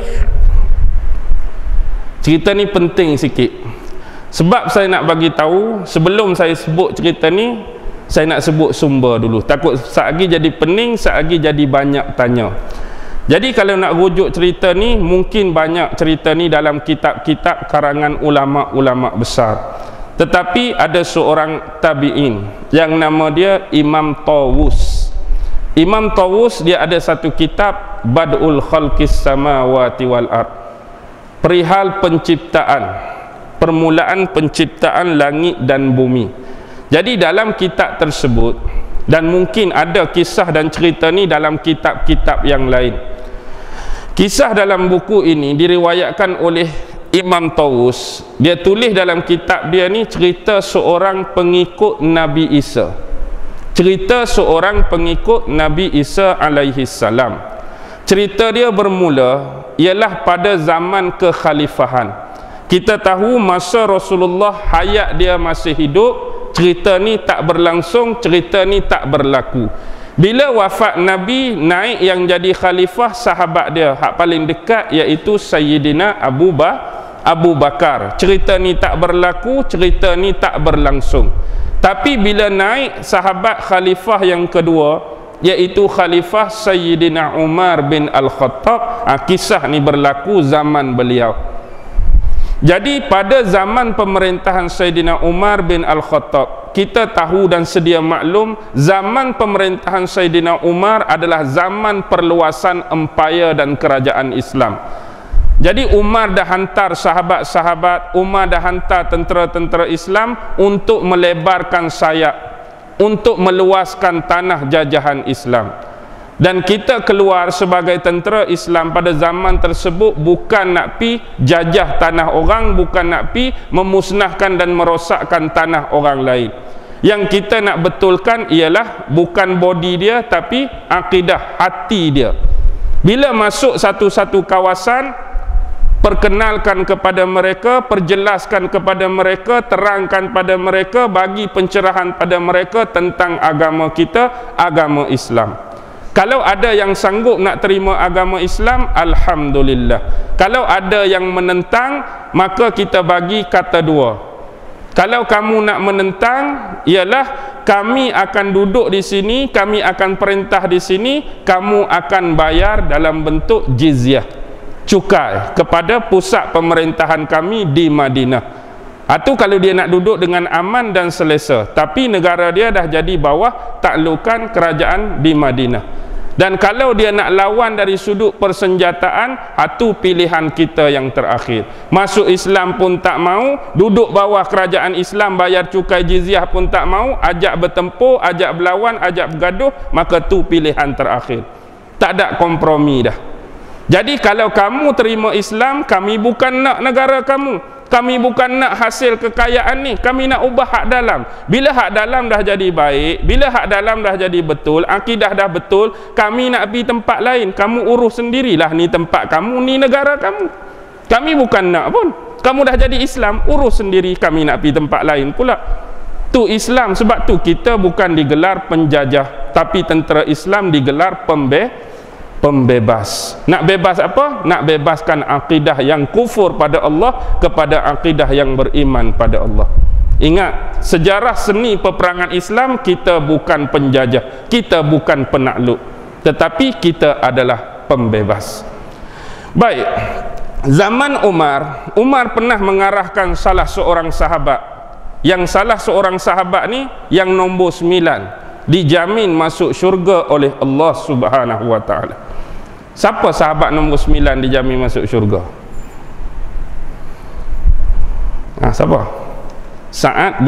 ni penting sikit. Sebab saya nak bagi tahu, sebelum saya sebut cerita ni, saya nak sebut sumber dulu. Takut saat lagi jadi pening, saat lagi jadi banyak tanya. Jadi kalau nak rujuk cerita ni, mungkin banyak cerita ni dalam kitab-kitab karangan ulama-ulama besar. Tetapi ada seorang tabi'in yang nama dia Imam Tawus. Imam Tawus dia ada satu kitab, Bad'ul Khalqis Samawati wal Ard, perihal penciptaan permulaan penciptaan langit dan bumi. Jadi dalam kitab tersebut, dan mungkin ada kisah dan cerita ni dalam kitab-kitab yang lain. Kisah dalam buku ini diriwayatkan oleh Imam Tawus. Dia tulis dalam kitab dia ni cerita seorang pengikut Nabi Isa. Cerita seorang pengikut Nabi Isa alaihi salam. Cerita dia bermula ialah pada zaman kekhalifahan. Kita tahu masa Rasulullah hayat dia masih hidup, cerita ni tak berlangsung, cerita ni tak berlaku. Bila wafat Nabi, naik yang jadi khalifah sahabat dia hak paling dekat, iaitu Sayyidina Abu Bakar. Cerita ni tak berlaku, cerita ni tak berlangsung. Tapi bila naik sahabat khalifah yang kedua, iaitu khalifah Sayyidina Umar bin Al-Khattab, kisah ni berlaku zaman beliau. Jadi pada zaman pemerintahan Sayyidina Umar bin Al-Khattab, kita tahu dan sedia maklum, zaman pemerintahan Sayyidina Umar adalah zaman perluasan empayar dan kerajaan Islam. Jadi Umar dah hantar sahabat-sahabat, Umar dah hantar tentera-tentera Islam untuk melebarkan sayap, untuk meluaskan tanah jajahan Islam. Dan kita keluar sebagai tentera Islam pada zaman tersebut bukan nak pi jajah tanah orang, bukan nak pi memusnahkan dan merosakkan tanah orang lain. Yang kita nak betulkan ialah bukan body dia, tapi akidah hati dia. Bila masuk satu-satu kawasan, perkenalkan kepada mereka, perjelaskan kepada mereka, terangkan pada mereka, bagi pencerahan pada mereka tentang agama kita, agama Islam. Kalau ada yang sanggup nak terima agama Islam, alhamdulillah. Kalau ada yang menentang, maka kita bagi kata dua. Kalau kamu nak menentang, ialah kami akan duduk di sini, kami akan perintah di sini, kamu akan bayar dalam bentuk jizyah, cukai kepada pusat pemerintahan kami di Madinah. Atau kalau dia nak duduk dengan aman dan selesa, tapi negara dia dah jadi bawah taklukan kerajaan di Madinah. Dan kalau dia nak lawan dari sudut persenjataan, itu pilihan kita yang terakhir. Masuk Islam pun tak mau, duduk bawah kerajaan Islam bayar cukai jizyah pun tak mau, ajak bertempur, ajak berlawan, ajak bergaduh, maka tu pilihan terakhir. Tak ada kompromi dah. Jadi kalau kamu terima Islam, kami bukan nak negara kamu, kami bukan nak hasil kekayaan ni, kami nak ubah hak dalam. Bila hak dalam dah jadi baik, bila hak dalam dah jadi betul, akidah dah betul, kami nak pergi tempat lain, kamu urus sendirilah, ni tempat kamu, ni negara kamu. Kami bukan nak pun. Kamu dah jadi Islam, urus sendiri, kami nak pergi tempat lain pula. Tu Islam. Sebab tu kita bukan digelar penjajah, tapi tentera Islam digelar pembebas. Nak bebas apa? Nak bebaskan akidah yang kufur pada Allah kepada akidah yang beriman pada Allah. Ingat, sejarah seni peperangan Islam, kita bukan penjajah, kita bukan penakluk, tetapi kita adalah pembebas. Baik, zaman Umar pernah mengarahkan salah seorang sahabat, yang salah seorang sahabat ni yang nombor 9 dijamin masuk syurga oleh Allah Subhanahu wa taala. Siapa sahabat nombor 9 dijamin masuk syurga? Siapa? Sa'ad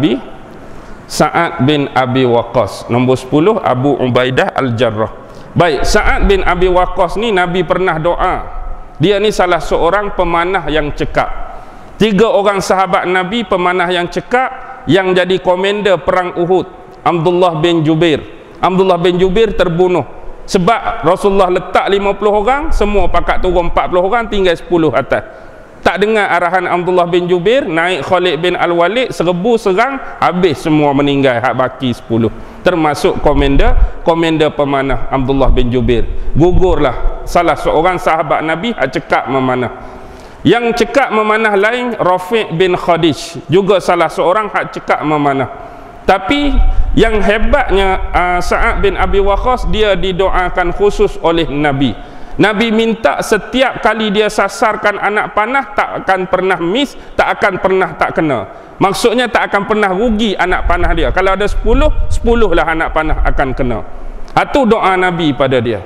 bin Abi Waqqas. Nombor 10 Abu Ubaidah Al-Jarrah. Baik, Sa'ad bin Abi Waqqas ni Nabi pernah doa. Dia ni salah seorang pemanah yang cekap. 3 orang sahabat Nabi pemanah yang cekap, yang jadi komander perang Uhud, Abdullah bin Jubair. Abdullah bin Jubair terbunuh sebab Rasulullah letak 50 orang, semua pakat turun 40 orang, tinggal 10 atas. Tak dengar arahan Abdullah bin Jubair, naik Khalid bin Al-Walid, serbu serang, habis semua meninggal, hak baki 10, termasuk komander pemanah Abdullah bin Jubair. Gugurlah salah seorang sahabat Nabi hak cekap memanah. Yang cekap memanah lain Rafi' bin Khadij, juga salah seorang hak cekap memanah. Tapi yang hebatnya Sa'ad bin Abi Waqqas, dia didoakan khusus oleh Nabi. Nabi minta setiap kali dia sasarkan anak panah, tak akan pernah miss, tak akan pernah tak kena. Maksudnya tak akan pernah rugi anak panah dia. Kalau ada 10 lah anak panah akan kena. Itu doa Nabi pada dia.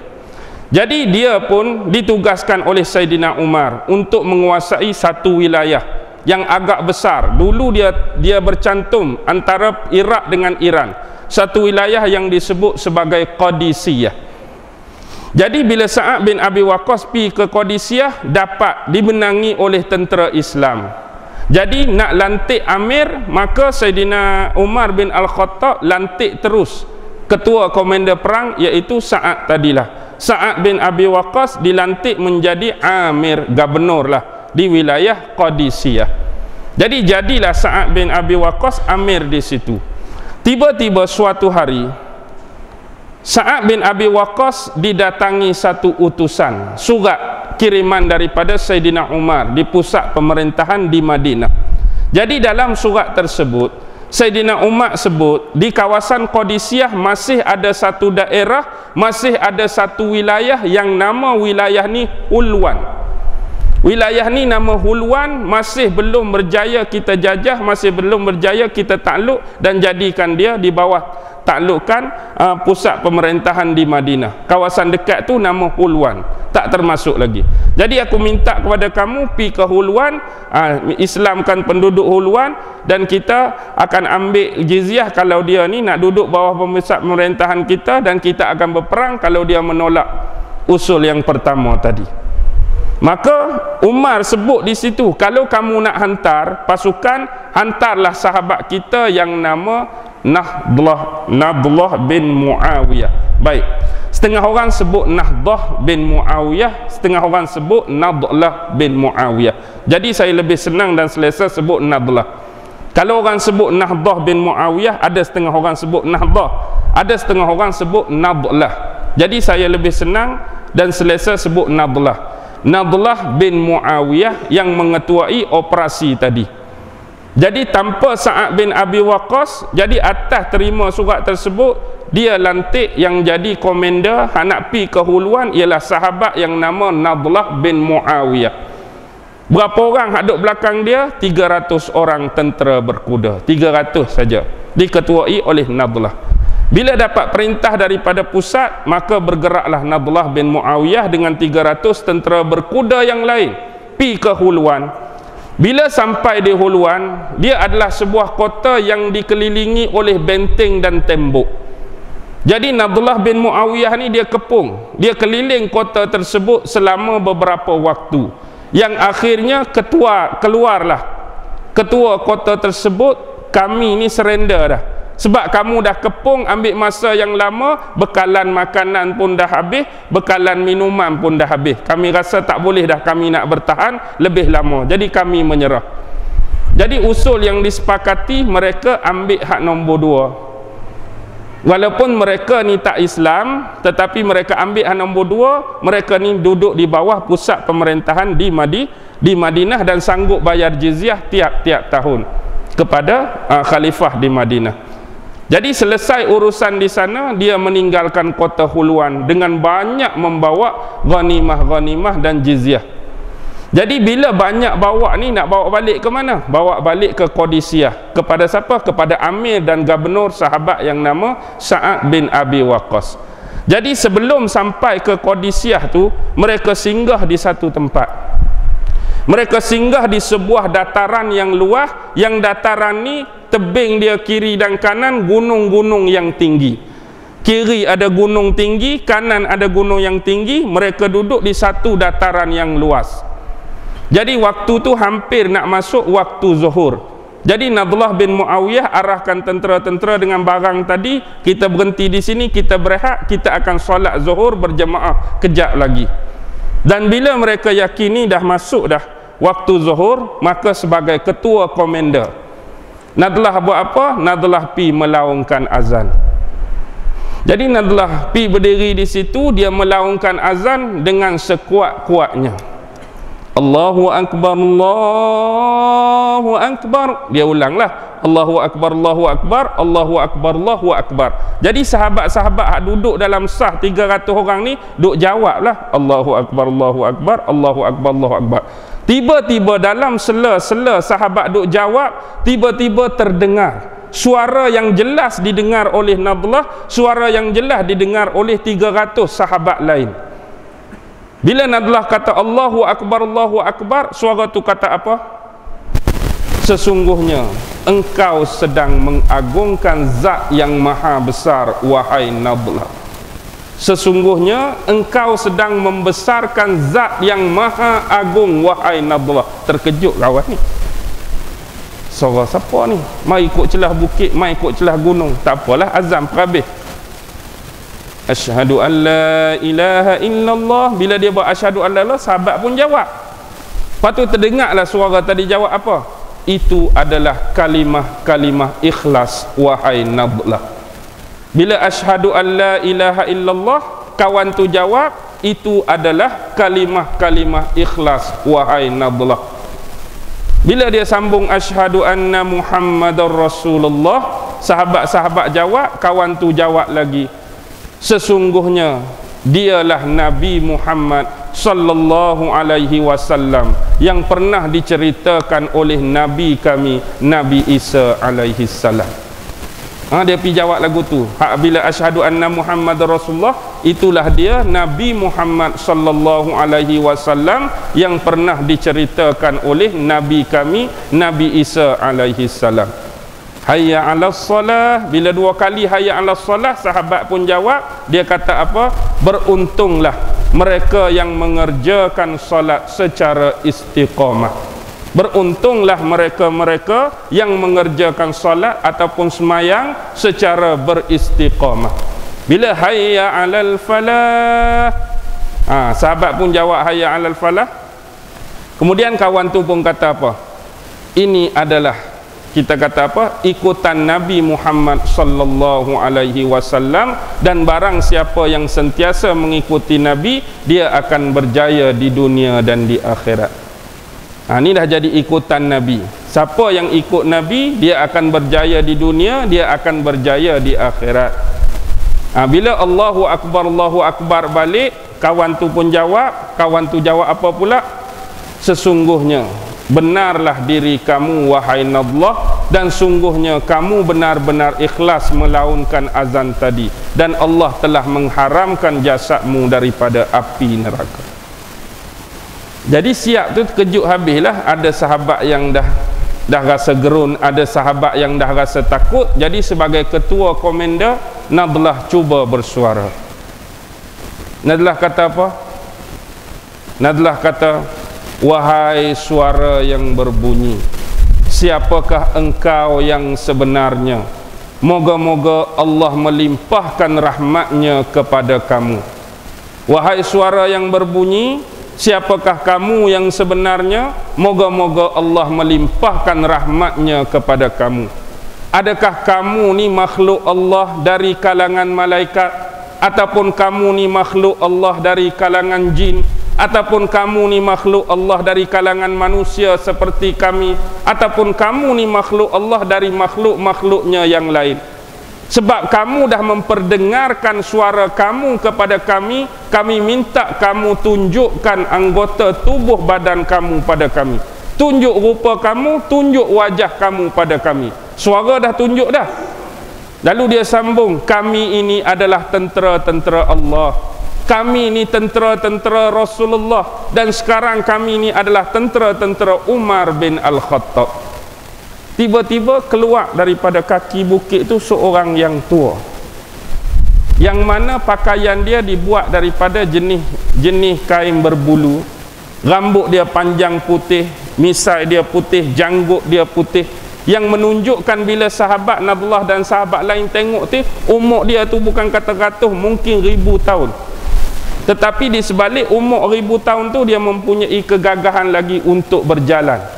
Jadi dia pun ditugaskan oleh Sayyidina Umar untuk menguasai satu wilayah. yang agak besar. Dulu dia bercantum antara Iraq dengan Iran, satu wilayah yang disebut sebagai Qadisiyah. Jadi bila Sa'ad bin Abi Waqqas pergi ke Qadisiyah, dapat dibenangi oleh tentera Islam. Jadi nak lantik amir, maka Saidina Umar bin Al-Khattab lantik terus ketua komander perang, iaitu Sa'ad tadilah. Sa'ad bin Abi Waqqas dilantik menjadi amir, gubernur lah di wilayah Qadisiyah. Jadi jadilah Sa'ad bin Abi Waqqas amir di situ. Tiba-tiba suatu hari Sa'ad bin Abi Waqqas didatangi satu utusan, surat kiriman daripada Saidina Umar di pusat pemerintahan di Madinah. Jadi dalam surat tersebut Saidina Umar sebut di kawasan Qadisiyah masih ada satu daerah, masih ada satu wilayah yang nama wilayah ni Hulwan. Wilayah ni nama Hulwan, masih belum berjaya kita jajah, masih belum berjaya kita takluk dan jadikan dia di bawah taklukan pusat pemerintahan di Madinah. Kawasan dekat tu nama Hulwan, tak termasuk lagi. Jadi aku minta kepada kamu pergi ke Hulwan, Islamkan penduduk Hulwan, dan kita akan ambil jizyah kalau dia ni nak duduk bawah pusat pemerintahan kita, dan kita akan berperang kalau dia menolak usul yang pertama tadi. Maka Umar sebut di situ, kalau kamu nak hantar pasukan, hantarlah sahabat kita yang nama Nadlah bin Muawiyah. Baik, setengah orang sebut Nahdah bin Muawiyah, setengah orang sebut Nadlah bin Muawiyah. Jadi saya lebih senang dan selesa sebut Nadlah. Kalau orang sebut Nahdah bin Muawiyah, ada setengah orang sebut Nahdah, ada setengah orang sebut Nadlah. Jadi saya lebih senang dan selesa sebut Nadlah. Nadlah bin Muawiyah yang mengetuai operasi tadi. Jadi tanpa Sa'ad bin Abi Waqqas, jadi atas terima surat tersebut, dia lantik yang jadi komander nak pergi ke Hulwan ialah sahabat yang nama Nadlah bin Muawiyah. Berapa orang hak duduk belakang dia? 300 orang tentera berkuda, 300 saja, diketuai oleh Nadlah. Bila dapat perintah daripada pusat, maka bergeraklah Nadlah bin Muawiyah dengan 300 tentera berkuda yang lain pergi ke Hulwan. Bila sampai di Hulwan, dia adalah sebuah kota yang dikelilingi oleh benteng dan tembok. Jadi Nadlah bin Muawiyah ni dia kepung, dia keliling kota tersebut selama beberapa waktu. Yang akhirnya keluarlah ketua kota tersebut, kami ni surrender dah. Sebab kamu dah kepung, ambil masa yang lama, bekalan makanan pun dah habis, bekalan minuman pun dah habis. Kami rasa tak boleh dah kami nak bertahan lebih lama. Jadi kami menyerah. Jadi usul yang disepakati, mereka ambil hak nombor 2. Walaupun mereka ni tak Islam, tetapi mereka ambil hak nombor 2. Mereka ni duduk di bawah pusat pemerintahan di Madinah dan sanggup bayar jizyah tiap-tiap tahun kepada khalifah di Madinah. Jadi selesai urusan di sana, dia meninggalkan kota Hulwan dengan banyak membawa ghanimah-ghanimah dan jizyah. Jadi bila banyak bawa ni, nak bawa balik ke mana? Bawa balik ke Qadisiyah. Kepada siapa? Kepada amir dan gubernur sahabat yang nama Sa'ad bin Abi Waqqas. Jadi sebelum sampai ke Qadisiyah tu, mereka singgah di satu tempat. Mereka singgah di sebuah dataran yang luas, yang dataran ni tebing dia kiri dan kanan gunung-gunung yang tinggi. Kiri ada gunung tinggi, kanan ada gunung yang tinggi. Mereka duduk di satu dataran yang luas. Jadi waktu tu hampir nak masuk waktu zuhur. Jadi Nadlah bin Muawiyah arahkan tentera-tentera dengan barang tadi, kita berhenti di sini, kita berehat, kita akan solat zuhur berjemaah kejap lagi. Dan bila mereka yakini dah masuk dah waktu zuhur, maka sebagai ketua komander, Nadlah buat apa? Nadlah pi melaungkan azan. Jadi Nadlah pi berdiri di situ, dia melaungkan azan dengan sekuat-kuatnya. Allahu Akbar, Allahu Akbar. Dia ulanglah, Allahu Akbar, Allahu Akbar, Allahu Akbar, Allahu Akbar. Jadi sahabat-sahabat hak duduk dalam sah 300 orang ni duk jawablah Allahu Akbar, Allahu Akbar, Allahu Akbar, Allahu Akbar. Tiba-tiba dalam sela-sela sahabat duk jawab, tiba-tiba terdengar suara yang jelas didengar oleh Nadlah, suara yang jelas didengar oleh 300 sahabat lain. Bila Nadlah kata Allahu Akbar, Allahu Akbar, suara tu kata apa? sesungguhnya engkau sedang mengagungkan zat yang maha besar, wahai Nadlah. Sesungguhnya engkau sedang membesarkan zat yang maha agung, wahai Nadlah. Terkejut kawan ni. Suara siapa ni? Mai ikut celah bukit, mai ikut celah gunung. Tak apalah, azam perhabis. Asyhadu an la ilaha illallah. Bila dia buat asyhadu an la ilaha, sahabat pun jawab. Lepas tu terdengarlah suara tadi jawab apa? Itu adalah kalimah-kalimah ikhlas, wahai Nadlah. Bila asyhadu an la ilaha illallah, kawan tu jawab, itu adalah kalimah-kalimah ikhlas, wahai Nadlah. Bila dia sambung asyhadu anna Muhammadar Rasulullah, sahabat-sahabat jawab, kawan tu jawab lagi, sesungguhnya dialah Nabi Muhammad sallallahu alaihi wasallam yang pernah diceritakan oleh Nabi kami, Nabi Isa alaihi salam. Dia pergi jawab lagu tu. Bila asyhadu anna Muhammadar Rasulullah, itulah dia Nabi Muhammad sallallahu alaihi wasallam yang pernah diceritakan oleh Nabi kami, Nabi Isa alaihi salam. Hayya 'alas salah. Bila dua kali hayya 'alas salah, sahabat pun jawab, dia kata apa? Beruntunglah mereka yang mengerjakan solat secara istiqamah. Beruntunglah mereka-mereka yang mengerjakan solat ataupun semayang secara beristiqamah. Bila hayya 'alal falah, sahabat pun jawab hayya 'alal falah. Kemudian kawan tu pun kata apa? Ini adalah, kita kata apa? Ikutan Nabi Muhammad sallallahu alaihi wasallam, dan barang siapa yang sentiasa mengikuti Nabi, dia akan berjaya di dunia dan di akhirat. Ini dah jadi ikutan Nabi. Siapa yang ikut Nabi, dia akan berjaya di dunia, dia akan berjaya di akhirat. Bila Allahu Akbar balik, kawan tu pun jawab. Kawan tu jawab apa pula? Sesungguhnya benarlah diri kamu, wahai Nadlah, dan sungguhnya kamu benar-benar ikhlas melaunkan azan tadi, dan Allah telah mengharamkan jasadmu daripada api neraka. Jadi siap tu terkejut habislah. Ada sahabat yang dah rasa gerun, ada sahabat yang dah rasa takut. Jadi sebagai ketua komander, Nadlah cuba bersuara. Nadlah kata apa? Nadlah kata, wahai suara yang berbunyi, siapakah engkau yang sebenarnya? Moga-moga Allah melimpahkan rahmatnya kepada kamu. Wahai suara yang berbunyi, siapakah kamu yang sebenarnya? Moga-moga Allah melimpahkan rahmatnya kepada kamu. Adakah kamu ni makhluk Allah dari kalangan malaikat, ataupun kamu ni makhluk Allah dari kalangan jin, ataupun kamu ni makhluk Allah dari kalangan manusia seperti kami, ataupun kamu ni makhluk Allah dari makhluk-makhluknya yang lain? Sebab kamu dah memperdengarkan suara kamu kepada kami, kami minta kamu tunjukkan anggota tubuh badan kamu pada kami. Tunjuk rupa kamu, tunjuk wajah kamu pada kami. Suara dah tunjuk dah. Lalu dia sambung, kami ini adalah tentera-tentera Allah. Kami ini tentera-tentera Rasulullah. Dan sekarang kami ini adalah tentera-tentera Umar bin Al-Khattab. Tiba-tiba keluar daripada kaki bukit tu seorang yang tua, yang mana pakaian dia dibuat daripada jenis kain berbulu, rambut dia panjang putih, misai dia putih, janggut dia putih, yang menunjukkan bila sahabat Nadlah dan sahabat lain tengok tu, umur dia tu bukan kata ratus, mungkin 1000 tahun. Tetapi di sebalik umur 1000 tahun tu, dia mempunyai kegagahan lagi untuk berjalan.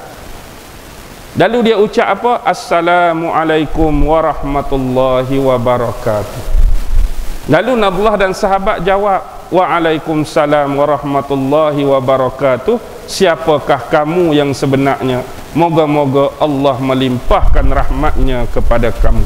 Lalu dia ucap apa? Assalamualaikum warahmatullahi wabarakatuh. Lalu Nadlah dan sahabat jawab, Waalaikumsalam warahmatullahi wabarakatuh. Siapakah kamu yang sebenarnya? Moga-moga Allah melimpahkan rahmatnya kepada kamu.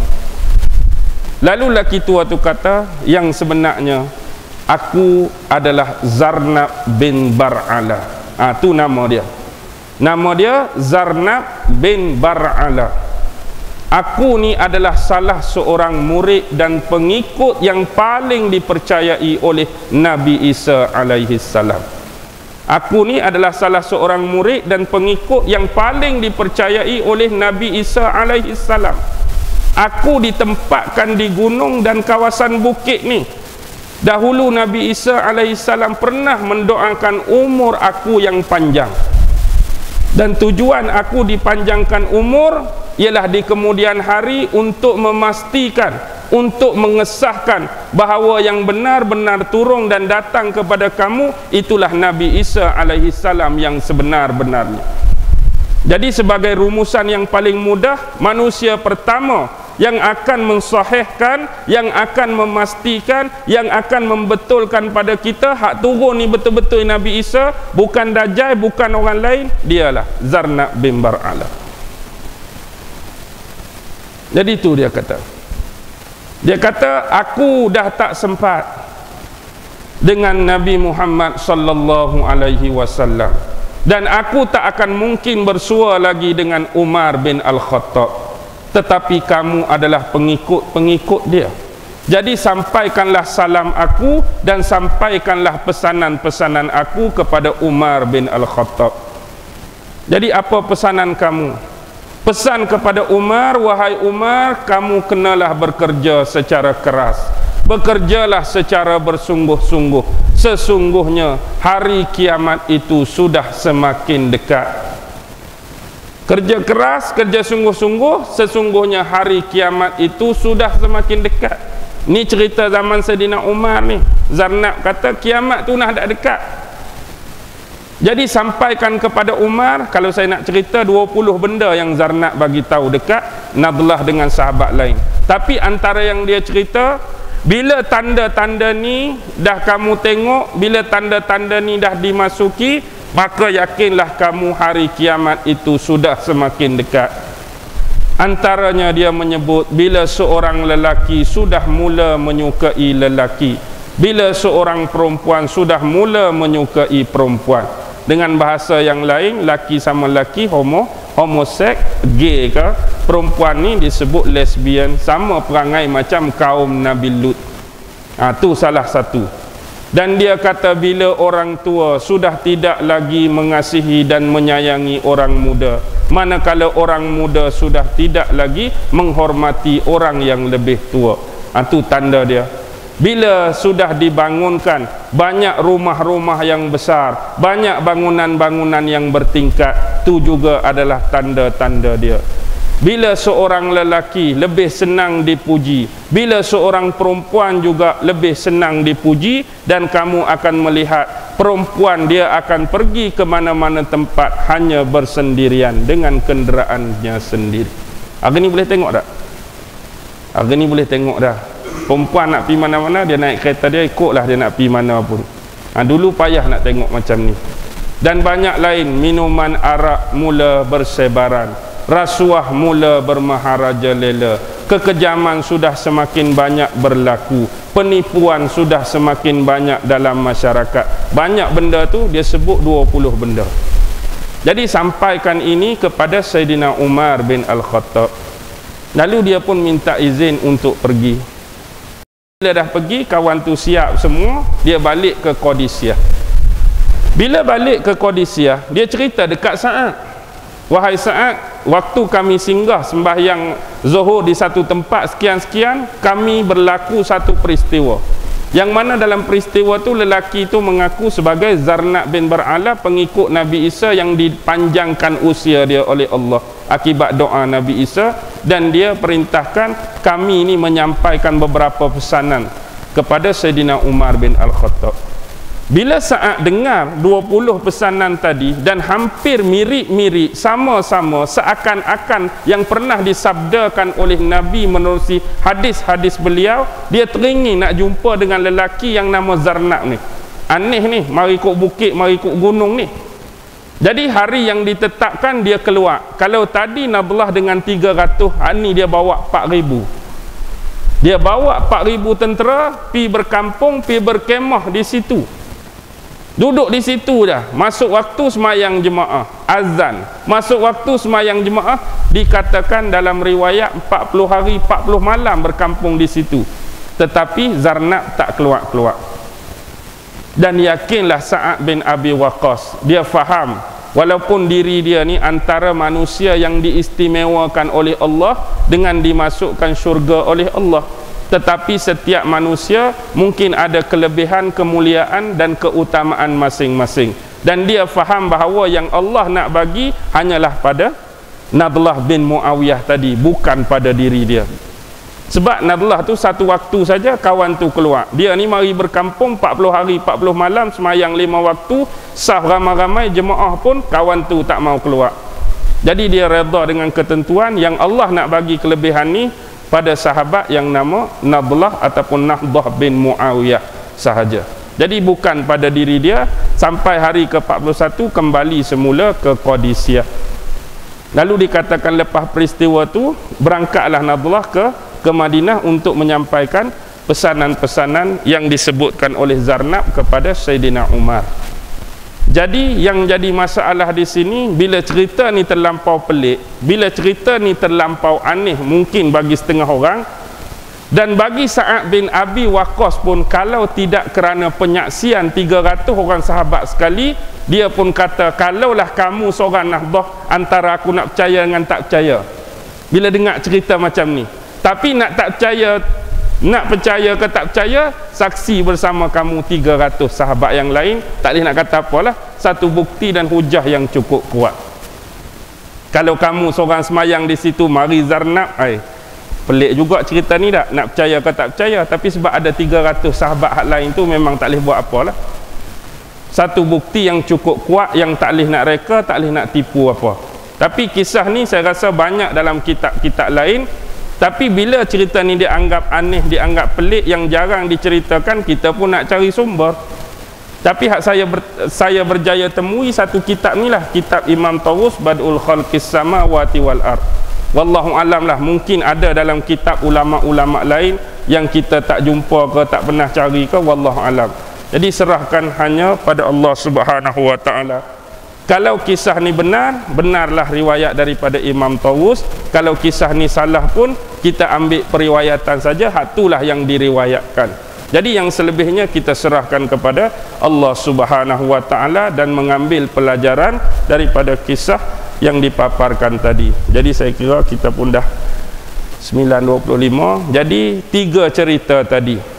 Lalu lelaki tua tu kata, yang sebenarnya aku adalah Zarnab bin Bar'ala. Tu nama dia. Nama dia Zarnab bin Bar'ala. Aku ni adalah salah seorang murid dan pengikut yang paling dipercayai oleh Nabi Isa alaihi salam. Aku ni adalah salah seorang murid dan pengikut yang paling dipercayai oleh Nabi Isa alaihi salam. Aku ditempatkan di gunung dan kawasan bukit ni. Dahulu Nabi Isa alaihi salam pernah mendoakan umur aku yang panjang. Dan tujuan aku dipanjangkan umur ialah di kemudian hari untuk memastikan, untuk mengesahkan bahawa yang benar-benar turun dan datang kepada kamu itulah Nabi Isa alaihi salam yang sebenar-benarnya. Jadi sebagai rumusan yang paling mudah, manusia pertama yang akan mensahihkan, yang akan memastikan, yang akan membetulkan pada kita hak turun ni betul-betul Nabi Isa, bukan Dajjal, bukan orang lain, dialah Zarna bin Bar'ala. Jadi itu dia kata. Dia kata, aku dah tak sempat dengan Nabi Muhammad sallallahu alaihi wasallam, dan aku tak akan mungkin bersua lagi dengan Umar bin Al-Khattab. Tetapi kamu adalah pengikut-pengikut dia. Jadi sampaikanlah salam aku dan sampaikanlah pesanan-pesanan aku kepada Umar bin Al-Khattab. Jadi apa pesanan kamu? Pesan kepada Umar, wahai Umar, kamu kenalah bekerja secara keras. Bekerjalah secara bersungguh-sungguh. Sesungguhnya hari kiamat itu sudah semakin dekat. Kerja keras, kerja sungguh-sungguh, sesungguhnya hari kiamat itu sudah semakin dekat. Ni cerita zaman Saidina Umar ni. Zarnab kata kiamat tu dah dekat. Jadi sampaikan kepada Umar, kalau saya nak cerita 20 benda yang Zarnab bagi tahu dekat, Nadlah dengan sahabat lain. Tapi antara yang dia cerita, bila tanda-tanda ni dah kamu tengok, bila tanda-tanda ni dah dimasuki, maka yakinlah kamu hari kiamat itu sudah semakin dekat. Antaranya dia menyebut, bila seorang lelaki sudah mula menyukai lelaki, bila seorang perempuan sudah mula menyukai perempuan. Dengan bahasa yang lain, laki sama laki, homoseks, gay ke, perempuan ni disebut lesbian, sama perangai macam kaum Nabi Lut. Itu salah satu. Dan dia kata bila orang tua sudah tidak lagi mengasihi dan menyayangi orang muda, manakala orang muda sudah tidak lagi menghormati orang yang lebih tua. Itu tanda dia. Bila sudah dibangunkan banyak rumah-rumah yang besar, banyak bangunan-bangunan yang bertingkat, itu juga adalah tanda-tanda dia. Bila seorang lelaki lebih senang dipuji, bila seorang perempuan juga lebih senang dipuji, dan kamu akan melihat perempuan dia akan pergi ke mana-mana tempat hanya bersendirian dengan kenderaannya sendiri. Hari ni boleh tengok tak? Hari ni boleh tengok dah. Perempuan nak pergi mana-mana, dia naik kereta dia, ikutlah dia nak pergi mana pun. Dulu payah nak tengok macam ni. Dan banyak lain, minuman arak mula bersebaran, rasuah mula bermaharaja lela, kekejaman sudah semakin banyak berlaku, penipuan sudah semakin banyak dalam masyarakat. Banyak benda tu dia sebut 20 benda. Jadi sampaikan ini kepada Saidina Umar bin Al-Khattab. Lalu dia pun minta izin untuk pergi. Bila dah pergi, kawan tu siap semua, dia balik ke Qadisiyah. Bila balik ke Qadisiyah, dia cerita dekat Sa'ad, wahai Sa'ad, waktu kami singgah sembahyang Zuhur di satu tempat sekian-sekian, kami berlaku satu peristiwa, yang mana dalam peristiwa tu lelaki itu mengaku sebagai Zarnab bin Bar'ala, pengikut Nabi Isa yang dipanjangkan usia dia oleh Allah akibat doa Nabi Isa. Dan dia perintahkan kami ini menyampaikan beberapa pesanan kepada Saidina Umar bin Al-Khattab. Bila Sa'ad dengar 20 pesanan tadi dan hampir mirip-mirip, sama-sama, seakan-akan yang pernah disabdakan oleh Nabi menerusi hadis-hadis beliau, dia teringin nak jumpa dengan lelaki yang nama Zarnab ni. Aneh ni, mari ikut bukit, mari ikut gunung ni. Jadi hari yang ditetapkan dia keluar. Kalau tadi Nadlah dengan 300, ini dia bawa 4,000. Dia bawa 4,000 tentera, pi berkampung, pi berkemah di situ. Duduk di situ dah. Masuk waktu semayang jemaah, azan. Masuk waktu semayang jemaah, dikatakan dalam riwayat 40 hari 40 malam berkampung di situ. Tetapi Zarnab tak keluar-keluar. Dan yakinlah Sa'ad bin Abi Waqqas, dia faham walaupun diri dia ni antara manusia yang diistimewakan oleh Allah dengan dimasukkan syurga oleh Allah, tetapi setiap manusia mungkin ada kelebihan, kemuliaan dan keutamaan masing-masing, dan dia faham bahawa yang Allah nak bagi hanyalah pada Nadlah bin Muawiyah tadi, bukan pada diri dia. Sebab Nadlah tu satu waktu saja kawan tu keluar, dia ni mari berkampung 40 hari 40 malam, semayang 5 waktu, saf ramai-ramai, jemaah pun kawan tu tak mau keluar. Jadi dia redha dengan ketentuan yang Allah nak bagi kelebihan ni pada sahabat yang nama Nadlah ataupun Nahdah bin Muawiyah sahaja. Jadi bukan pada diri dia. Sampai hari ke-41 kembali semula ke Qadisiyah. Lalu dikatakan lepas peristiwa tu berangkatlah Nadlah ke Madinah untuk menyampaikan pesanan-pesanan yang disebutkan oleh Zarnab kepada Sayyidina Umar. Jadi yang jadi masalah di sini, bila cerita ni terlampau pelik, bila cerita ni terlampau aneh mungkin bagi setengah orang, dan bagi Sa'ad bin Abi Waqqas pun, kalau tidak kerana penyaksian 300 orang sahabat sekali, dia pun kata, kalaulah kamu seorang Nahdah, antara aku nak percaya dengan tak percaya bila dengar cerita macam ni. Tapi nak tak percaya, nak percaya ke tak percaya, saksi bersama kamu 300 sahabat yang lain, tak boleh nak kata apalah, satu bukti dan hujah yang cukup kuat. Kalau kamu seorang semayang di situ, mari Zarnab, pelik juga cerita ni tak, nak percaya ke tak percaya. Tapi sebab ada 300 sahabat hak lain tu, memang tak boleh buat apalah. Satu bukti yang cukup kuat, yang tak boleh nak reka, tak boleh nak tipu apa. Tapi kisah ni saya rasa banyak dalam kitab-kitab lain. Tapi bila cerita ni dianggap aneh, dianggap pelik, yang jarang diceritakan, kita pun nak cari sumber. Tapi hak saya berjaya temui satu kitab ni lah, kitab Imam Tawus, Bad'ul Khalqis Samawati wal Ard. Wallahu alam lah, mungkin ada dalam kitab ulama-ulama lain yang kita tak jumpa ke, tak pernah cari ke, wallahu alam. Jadi serahkan hanya pada Allah Subhanahu wa taala. Kalau kisah ni benar, benarlah riwayat daripada Imam Tawus. Kalau kisah ni salah pun, kita ambil periwayatan saja, hak itulah yang diriwayatkan. Jadi yang selebihnya kita serahkan kepada Allah Subhanahu wa taala dan mengambil pelajaran daripada kisah yang dipaparkan tadi. Jadi saya kira kita pun dah 9.25. Jadi 3 cerita tadi,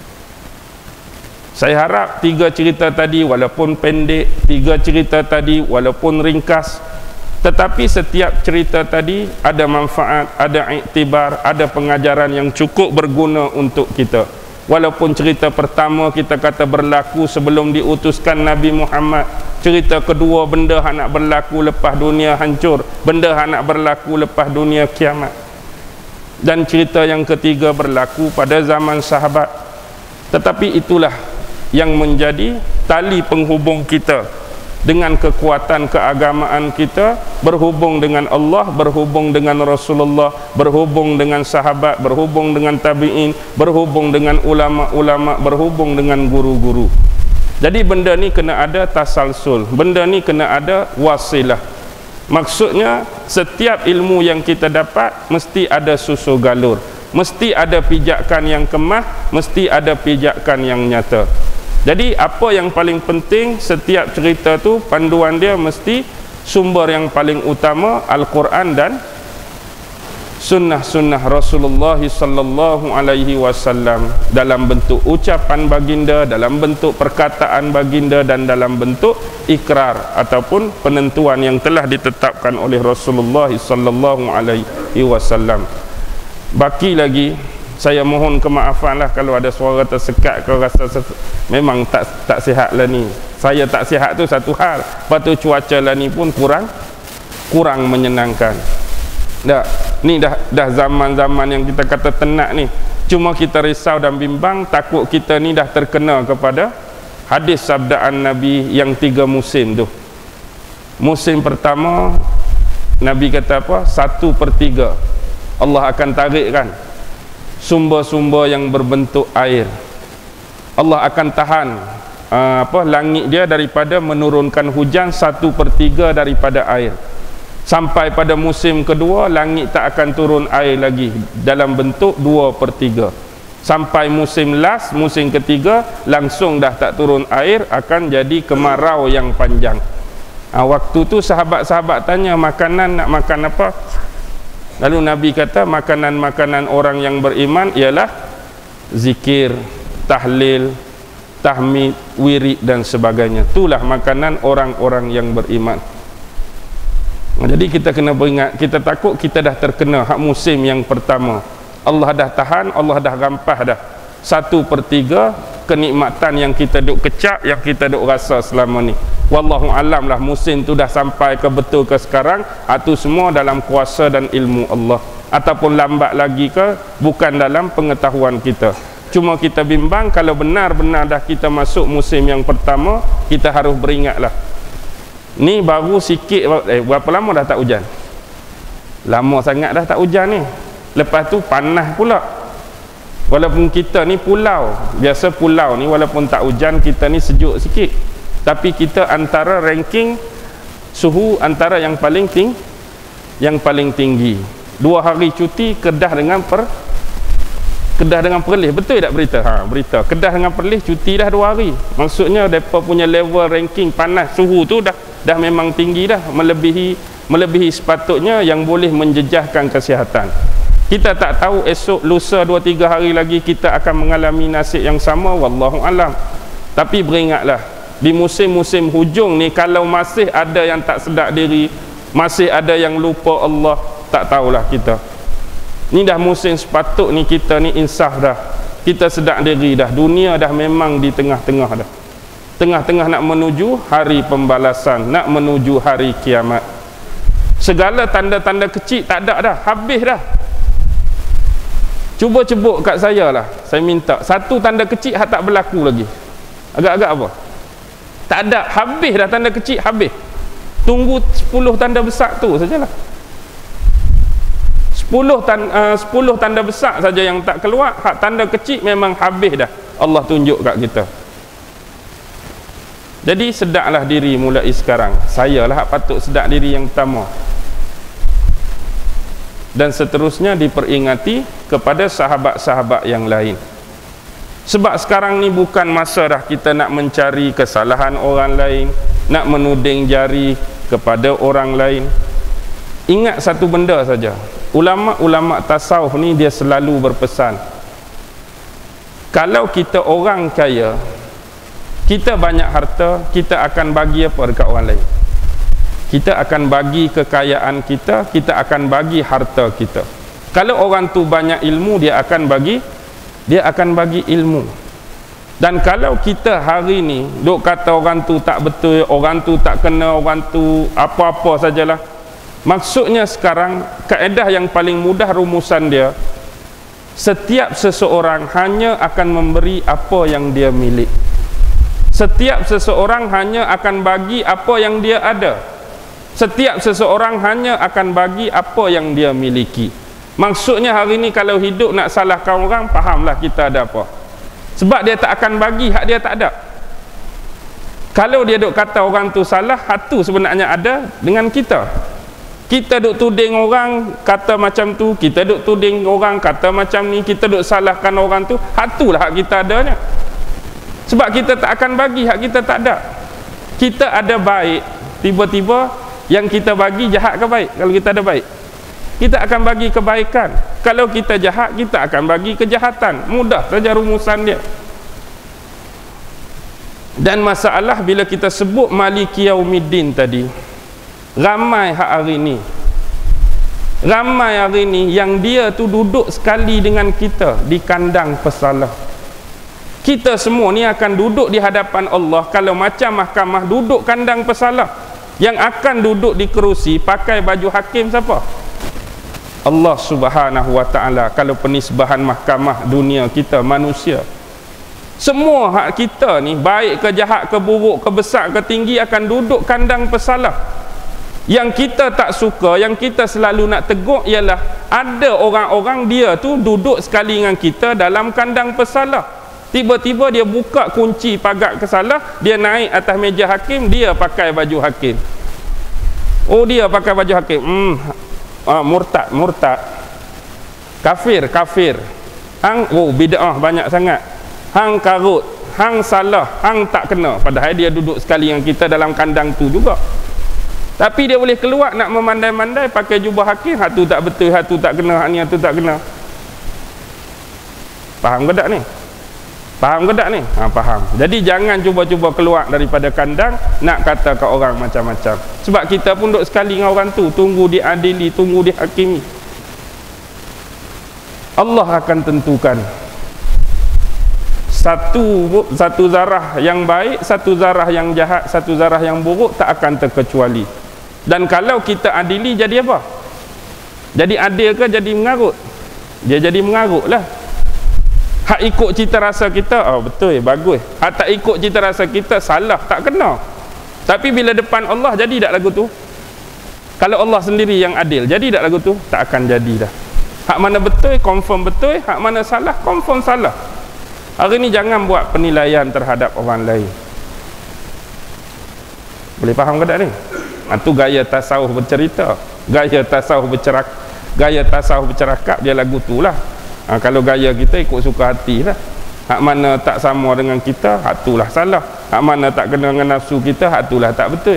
saya harap 3 cerita tadi walaupun pendek, 3 cerita tadi walaupun ringkas, tetapi setiap cerita tadi ada manfaat, ada iktibar, ada pengajaran yang cukup berguna untuk kita. Walaupun cerita pertama kita kata berlaku sebelum diutuskan Nabi Muhammad, cerita kedua benda yang nak berlaku lepas dunia hancur, benda yang nak berlaku lepas dunia kiamat, dan cerita yang ketiga berlaku pada zaman sahabat. Tetapi itulah yang menjadi tali penghubung kita dengan kekuatan keagamaan kita, berhubung dengan Allah, berhubung dengan Rasulullah, berhubung dengan sahabat, berhubung dengan tabi'in, berhubung dengan ulama-ulama, berhubung dengan guru-guru. Jadi benda ni kena ada tasalsul, benda ni kena ada wasilah. Maksudnya setiap ilmu yang kita dapat mesti ada susu galur, mesti ada pijakan yang kemah, mesti ada pijakan yang nyata. Jadi apa yang paling penting, setiap cerita tu panduan dia mesti sumber yang paling utama Al-Quran dan sunnah-sunnah Rasulullah sallallahu alaihi wasallam, dalam bentuk ucapan baginda, dalam bentuk perkataan baginda, dan dalam bentuk ikrar ataupun penentuan yang telah ditetapkan oleh Rasulullah sallallahu alaihi wasallam. Baki lagi, saya mohon kemaafanlah kalau ada suara tersekat ke, rasa memang tak sihat lah ni. Saya tak sihat tu satu hal, lepas tu cuaca lah ni pun kurang menyenangkan. Ni dah zaman-zaman yang kita kata tenat ni. Cuma kita risau dan bimbang, takut kita ni dah terkena kepada hadis sabdaan Nabi yang 3 musim tu. Musim pertama Nabi kata apa? 1/3 Allah akan tarikkan sumber-sumber yang berbentuk air. Allah akan tahan langit dia daripada menurunkan hujan 1/3 daripada air. Sampai pada musim kedua, langit tak akan turun air lagi dalam bentuk 2/3. sampai musim last, musim ketiga langsung dah tak turun air, akan jadi kemarau yang panjang. Waktu tu sahabat-sahabat tanya makanan nak makan apa. Lalu Nabi kata makanan-makanan orang yang beriman ialah zikir, tahlil, tahmid, wirid dan sebagainya. Itulah makanan orang-orang yang beriman. Jadi kita kena beringat, kita takut kita dah terkena hak musim yang pertama. Allah dah tahan, Allah dah rampah dah 1/3 kenikmatan yang kita duk kecap, yang kita duk rasa selama ni. Wallahu alam lah musim tu dah sampai ke betul ke sekarang, itu semua dalam kuasa dan ilmu Allah, ataupun lambat lagi ke bukan dalam pengetahuan kita. Cuma kita bimbang kalau benar-benar dah kita masuk musim yang pertama, kita harus beringatlah. Ni baru sikit, berapa lama dah tak hujan? Lama sangat dah tak hujan ni. Lepas tu panas pula. Walaupun kita ni pulau, biasa pulau ni walaupun tak hujan kita ni sejuk sikit, tapi kita antara ranking suhu antara yang paling tinggi. 2 hari cuti Kedah dengan Perlis. Betul tak berita? Berita Kedah dengan Perlis cuti dah 2 hari. Maksudnya depa punya level ranking panas, suhu tu dah memang tinggi dah, melebihi sepatutnya yang boleh menjejahkan kesihatan. Kita tak tahu esok lusa 2-3 hari lagi kita akan mengalami nasib yang sama, wallahu alam. Tapi beringatlah, di musim-musim hujung ni kalau masih ada yang tak sedar diri, masih ada yang lupa Allah, tak tahulah kita. Ni dah musim sepatut ni kita ni insaf dah. Kita sedar diri dah, dunia dah memang di tengah-tengah dah. Tengah-tengah nak menuju hari pembalasan, nak menuju hari kiamat. Segala tanda-tanda kecil tak ada dah, habis dah. Cuba cebuk kat saya lah, saya minta satu tanda kecil hak tak berlaku lagi. Agak-agak apa? Tak ada, habis dah tanda kecil, habis. Tunggu 10 tanda besar tu sajalah. 10 tanda besar saja yang tak keluar, hak tanda kecil memang habis dah. Allah tunjuk kat kita. Jadi sedaklah diri mulai sekarang. Saya lah patut sedak diri yang pertama. Dan seterusnya diperingati kepada sahabat-sahabat yang lain. Sebab sekarang ni bukan masa dah kita nak mencari kesalahan orang lain, nak menuding jari kepada orang lain. Ingat satu benda saja. Ulama-ulama tasawuf ni dia selalu berpesan, kalau kita orang kaya, kita banyak harta, kita akan bagi apa dekat orang lain? Kita akan bagi kekayaan kita, kita akan bagi harta kita. Kalau orang tu banyak ilmu, dia akan bagi ilmu. Dan kalau kita hari ni duk kata orang tu tak betul, orang tu tak kena, orang tu apa-apa sajalah, maksudnya sekarang kaedah yang paling mudah rumusan dia, setiap seseorang hanya akan memberi apa yang dia milik. Setiap seseorang hanya akan bagi apa yang dia ada. Setiap seseorang hanya akan bagi apa yang dia miliki. Maksudnya hari ni kalau hidup nak salahkan orang, fahamlah kita ada apa. Sebab dia tak akan bagi hak dia tak ada. Kalau dia duk kata orang tu salah, hak tu sebenarnya ada dengan kita. Kita duk tuding orang kata macam tu, kita duk tuding orang kata macam ni, kita duk salahkan orang tu, hak tu lah hak kita adanya. Sebab kita tak akan bagi hak kita tak ada. Kita ada baik, tiba-tiba yang kita bagi jahat ke baik? Kalau kita ada baik, kita akan bagi kebaikan. Kalau kita jahat, kita akan bagi kejahatan. Mudah saja rumusan dia. Dan masalah bila kita sebut Maliki Yaumiddin tadi, ramai hari ni yang dia tu duduk sekali dengan kita di kandang pesalah. Kita semua ni akan duduk di hadapan Allah. Kalau macam mahkamah duduk kandang pesalah, yang akan duduk di kerusi pakai baju hakim siapa? Allah Subhanahu wa ta'ala. Kalau penisbahan mahkamah dunia kita manusia, semua hak kita ni, baik ke jahat ke buruk ke besar ke tinggi, akan duduk kandang pesalah. Yang kita tak suka, yang kita selalu nak tegur ialah ada orang-orang dia tu duduk sekali dengan kita dalam kandang pesalah. Tiba-tiba dia buka kunci pagar kesalah, dia naik atas meja hakim, dia pakai baju hakim. Oh, dia pakai baju hakim. Murtad, kafir. Hang bid'ah banyak sangat. Hang karut, hang salah, hang tak kena. Padahal dia duduk sekali dengan kita dalam kandang tu juga. Tapi dia boleh keluar nak memandai-mandai pakai jubah hakim, hak tu tak betul, hak tu tak kena, hak ni hak tu tak kena. Faham ke tak ni? Faham ke tak ni? Faham. Jadi jangan cuba-cuba keluar daripada kandang nak kata ke orang macam-macam. Sebab kita pun duduk sekali dengan orang tu, tunggu diadili, tunggu dihakimi. Allah akan tentukan satu zarah yang baik, satu zarah yang jahat, satu zarah yang buruk tak akan terkecuali. Dan kalau kita adili jadi apa? Jadi adil ke jadi mengarut? Dia jadi mengarut lah. Hak ikut cita rasa kita, betul, bagus. Hak tak ikut cita rasa kita, salah, tak kena. Tapi bila depan Allah, jadi tak lagu tu? Kalau Allah sendiri yang adil, jadi tak lagu tu? Tak akan jadi dah. Hak mana betul, confirm betul. Hak mana salah, confirm salah. Hari ni jangan buat penilaian terhadap orang lain. Boleh faham ke tak ni? Itu gaya tasawuf bercerita, gaya tasawuf bercerakap, dia lagu tu lah. Kalau gaya kita ikut suka hati lah. Hak mana tak sama dengan kita, hak tu lah salah. Hak mana tak kena dengan nafsu kita, hak tu lah tak betul.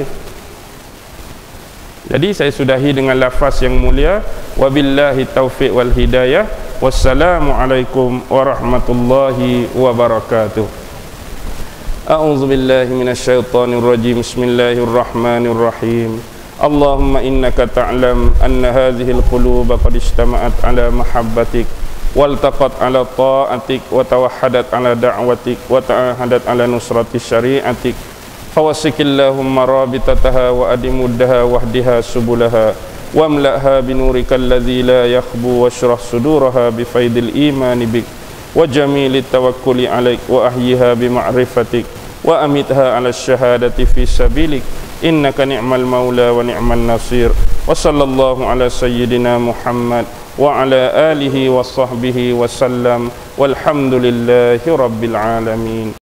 Jadi saya sudahi dengan lafaz yang mulia, wabillahi taufiq wal hidayah, wassalamualaikum warahmatullahi wabarakatuh. A'udzu billahi minasyaitonir rajim. Bismillahirrahmanirrahim. Allahumma innaka ta'lam anna hadhihi al-quluba qad ijtama'at ala mahabbatik waltaqat ala ta'atik wa tawahhadat ala da'watik wa ta'ahadat ala nusrati syari'atik fawassikillahumma rabitataha wa adimuddaha wahdiha subulaha wamla'ha binurikal ladzi la yakhbu washrah suduraha bifaidil imani bik wa jamilit tawakkuli alaik wa ahyiha bima'rifatik wa amitha ala syahadati fi sabilik innaka ni'mal maula wa ni'man nasir. Wa sallallahu ala sayyidina Muhammad wa ala alihi wa sahbihi wa sallam walhamdulillahi rabbil alamin.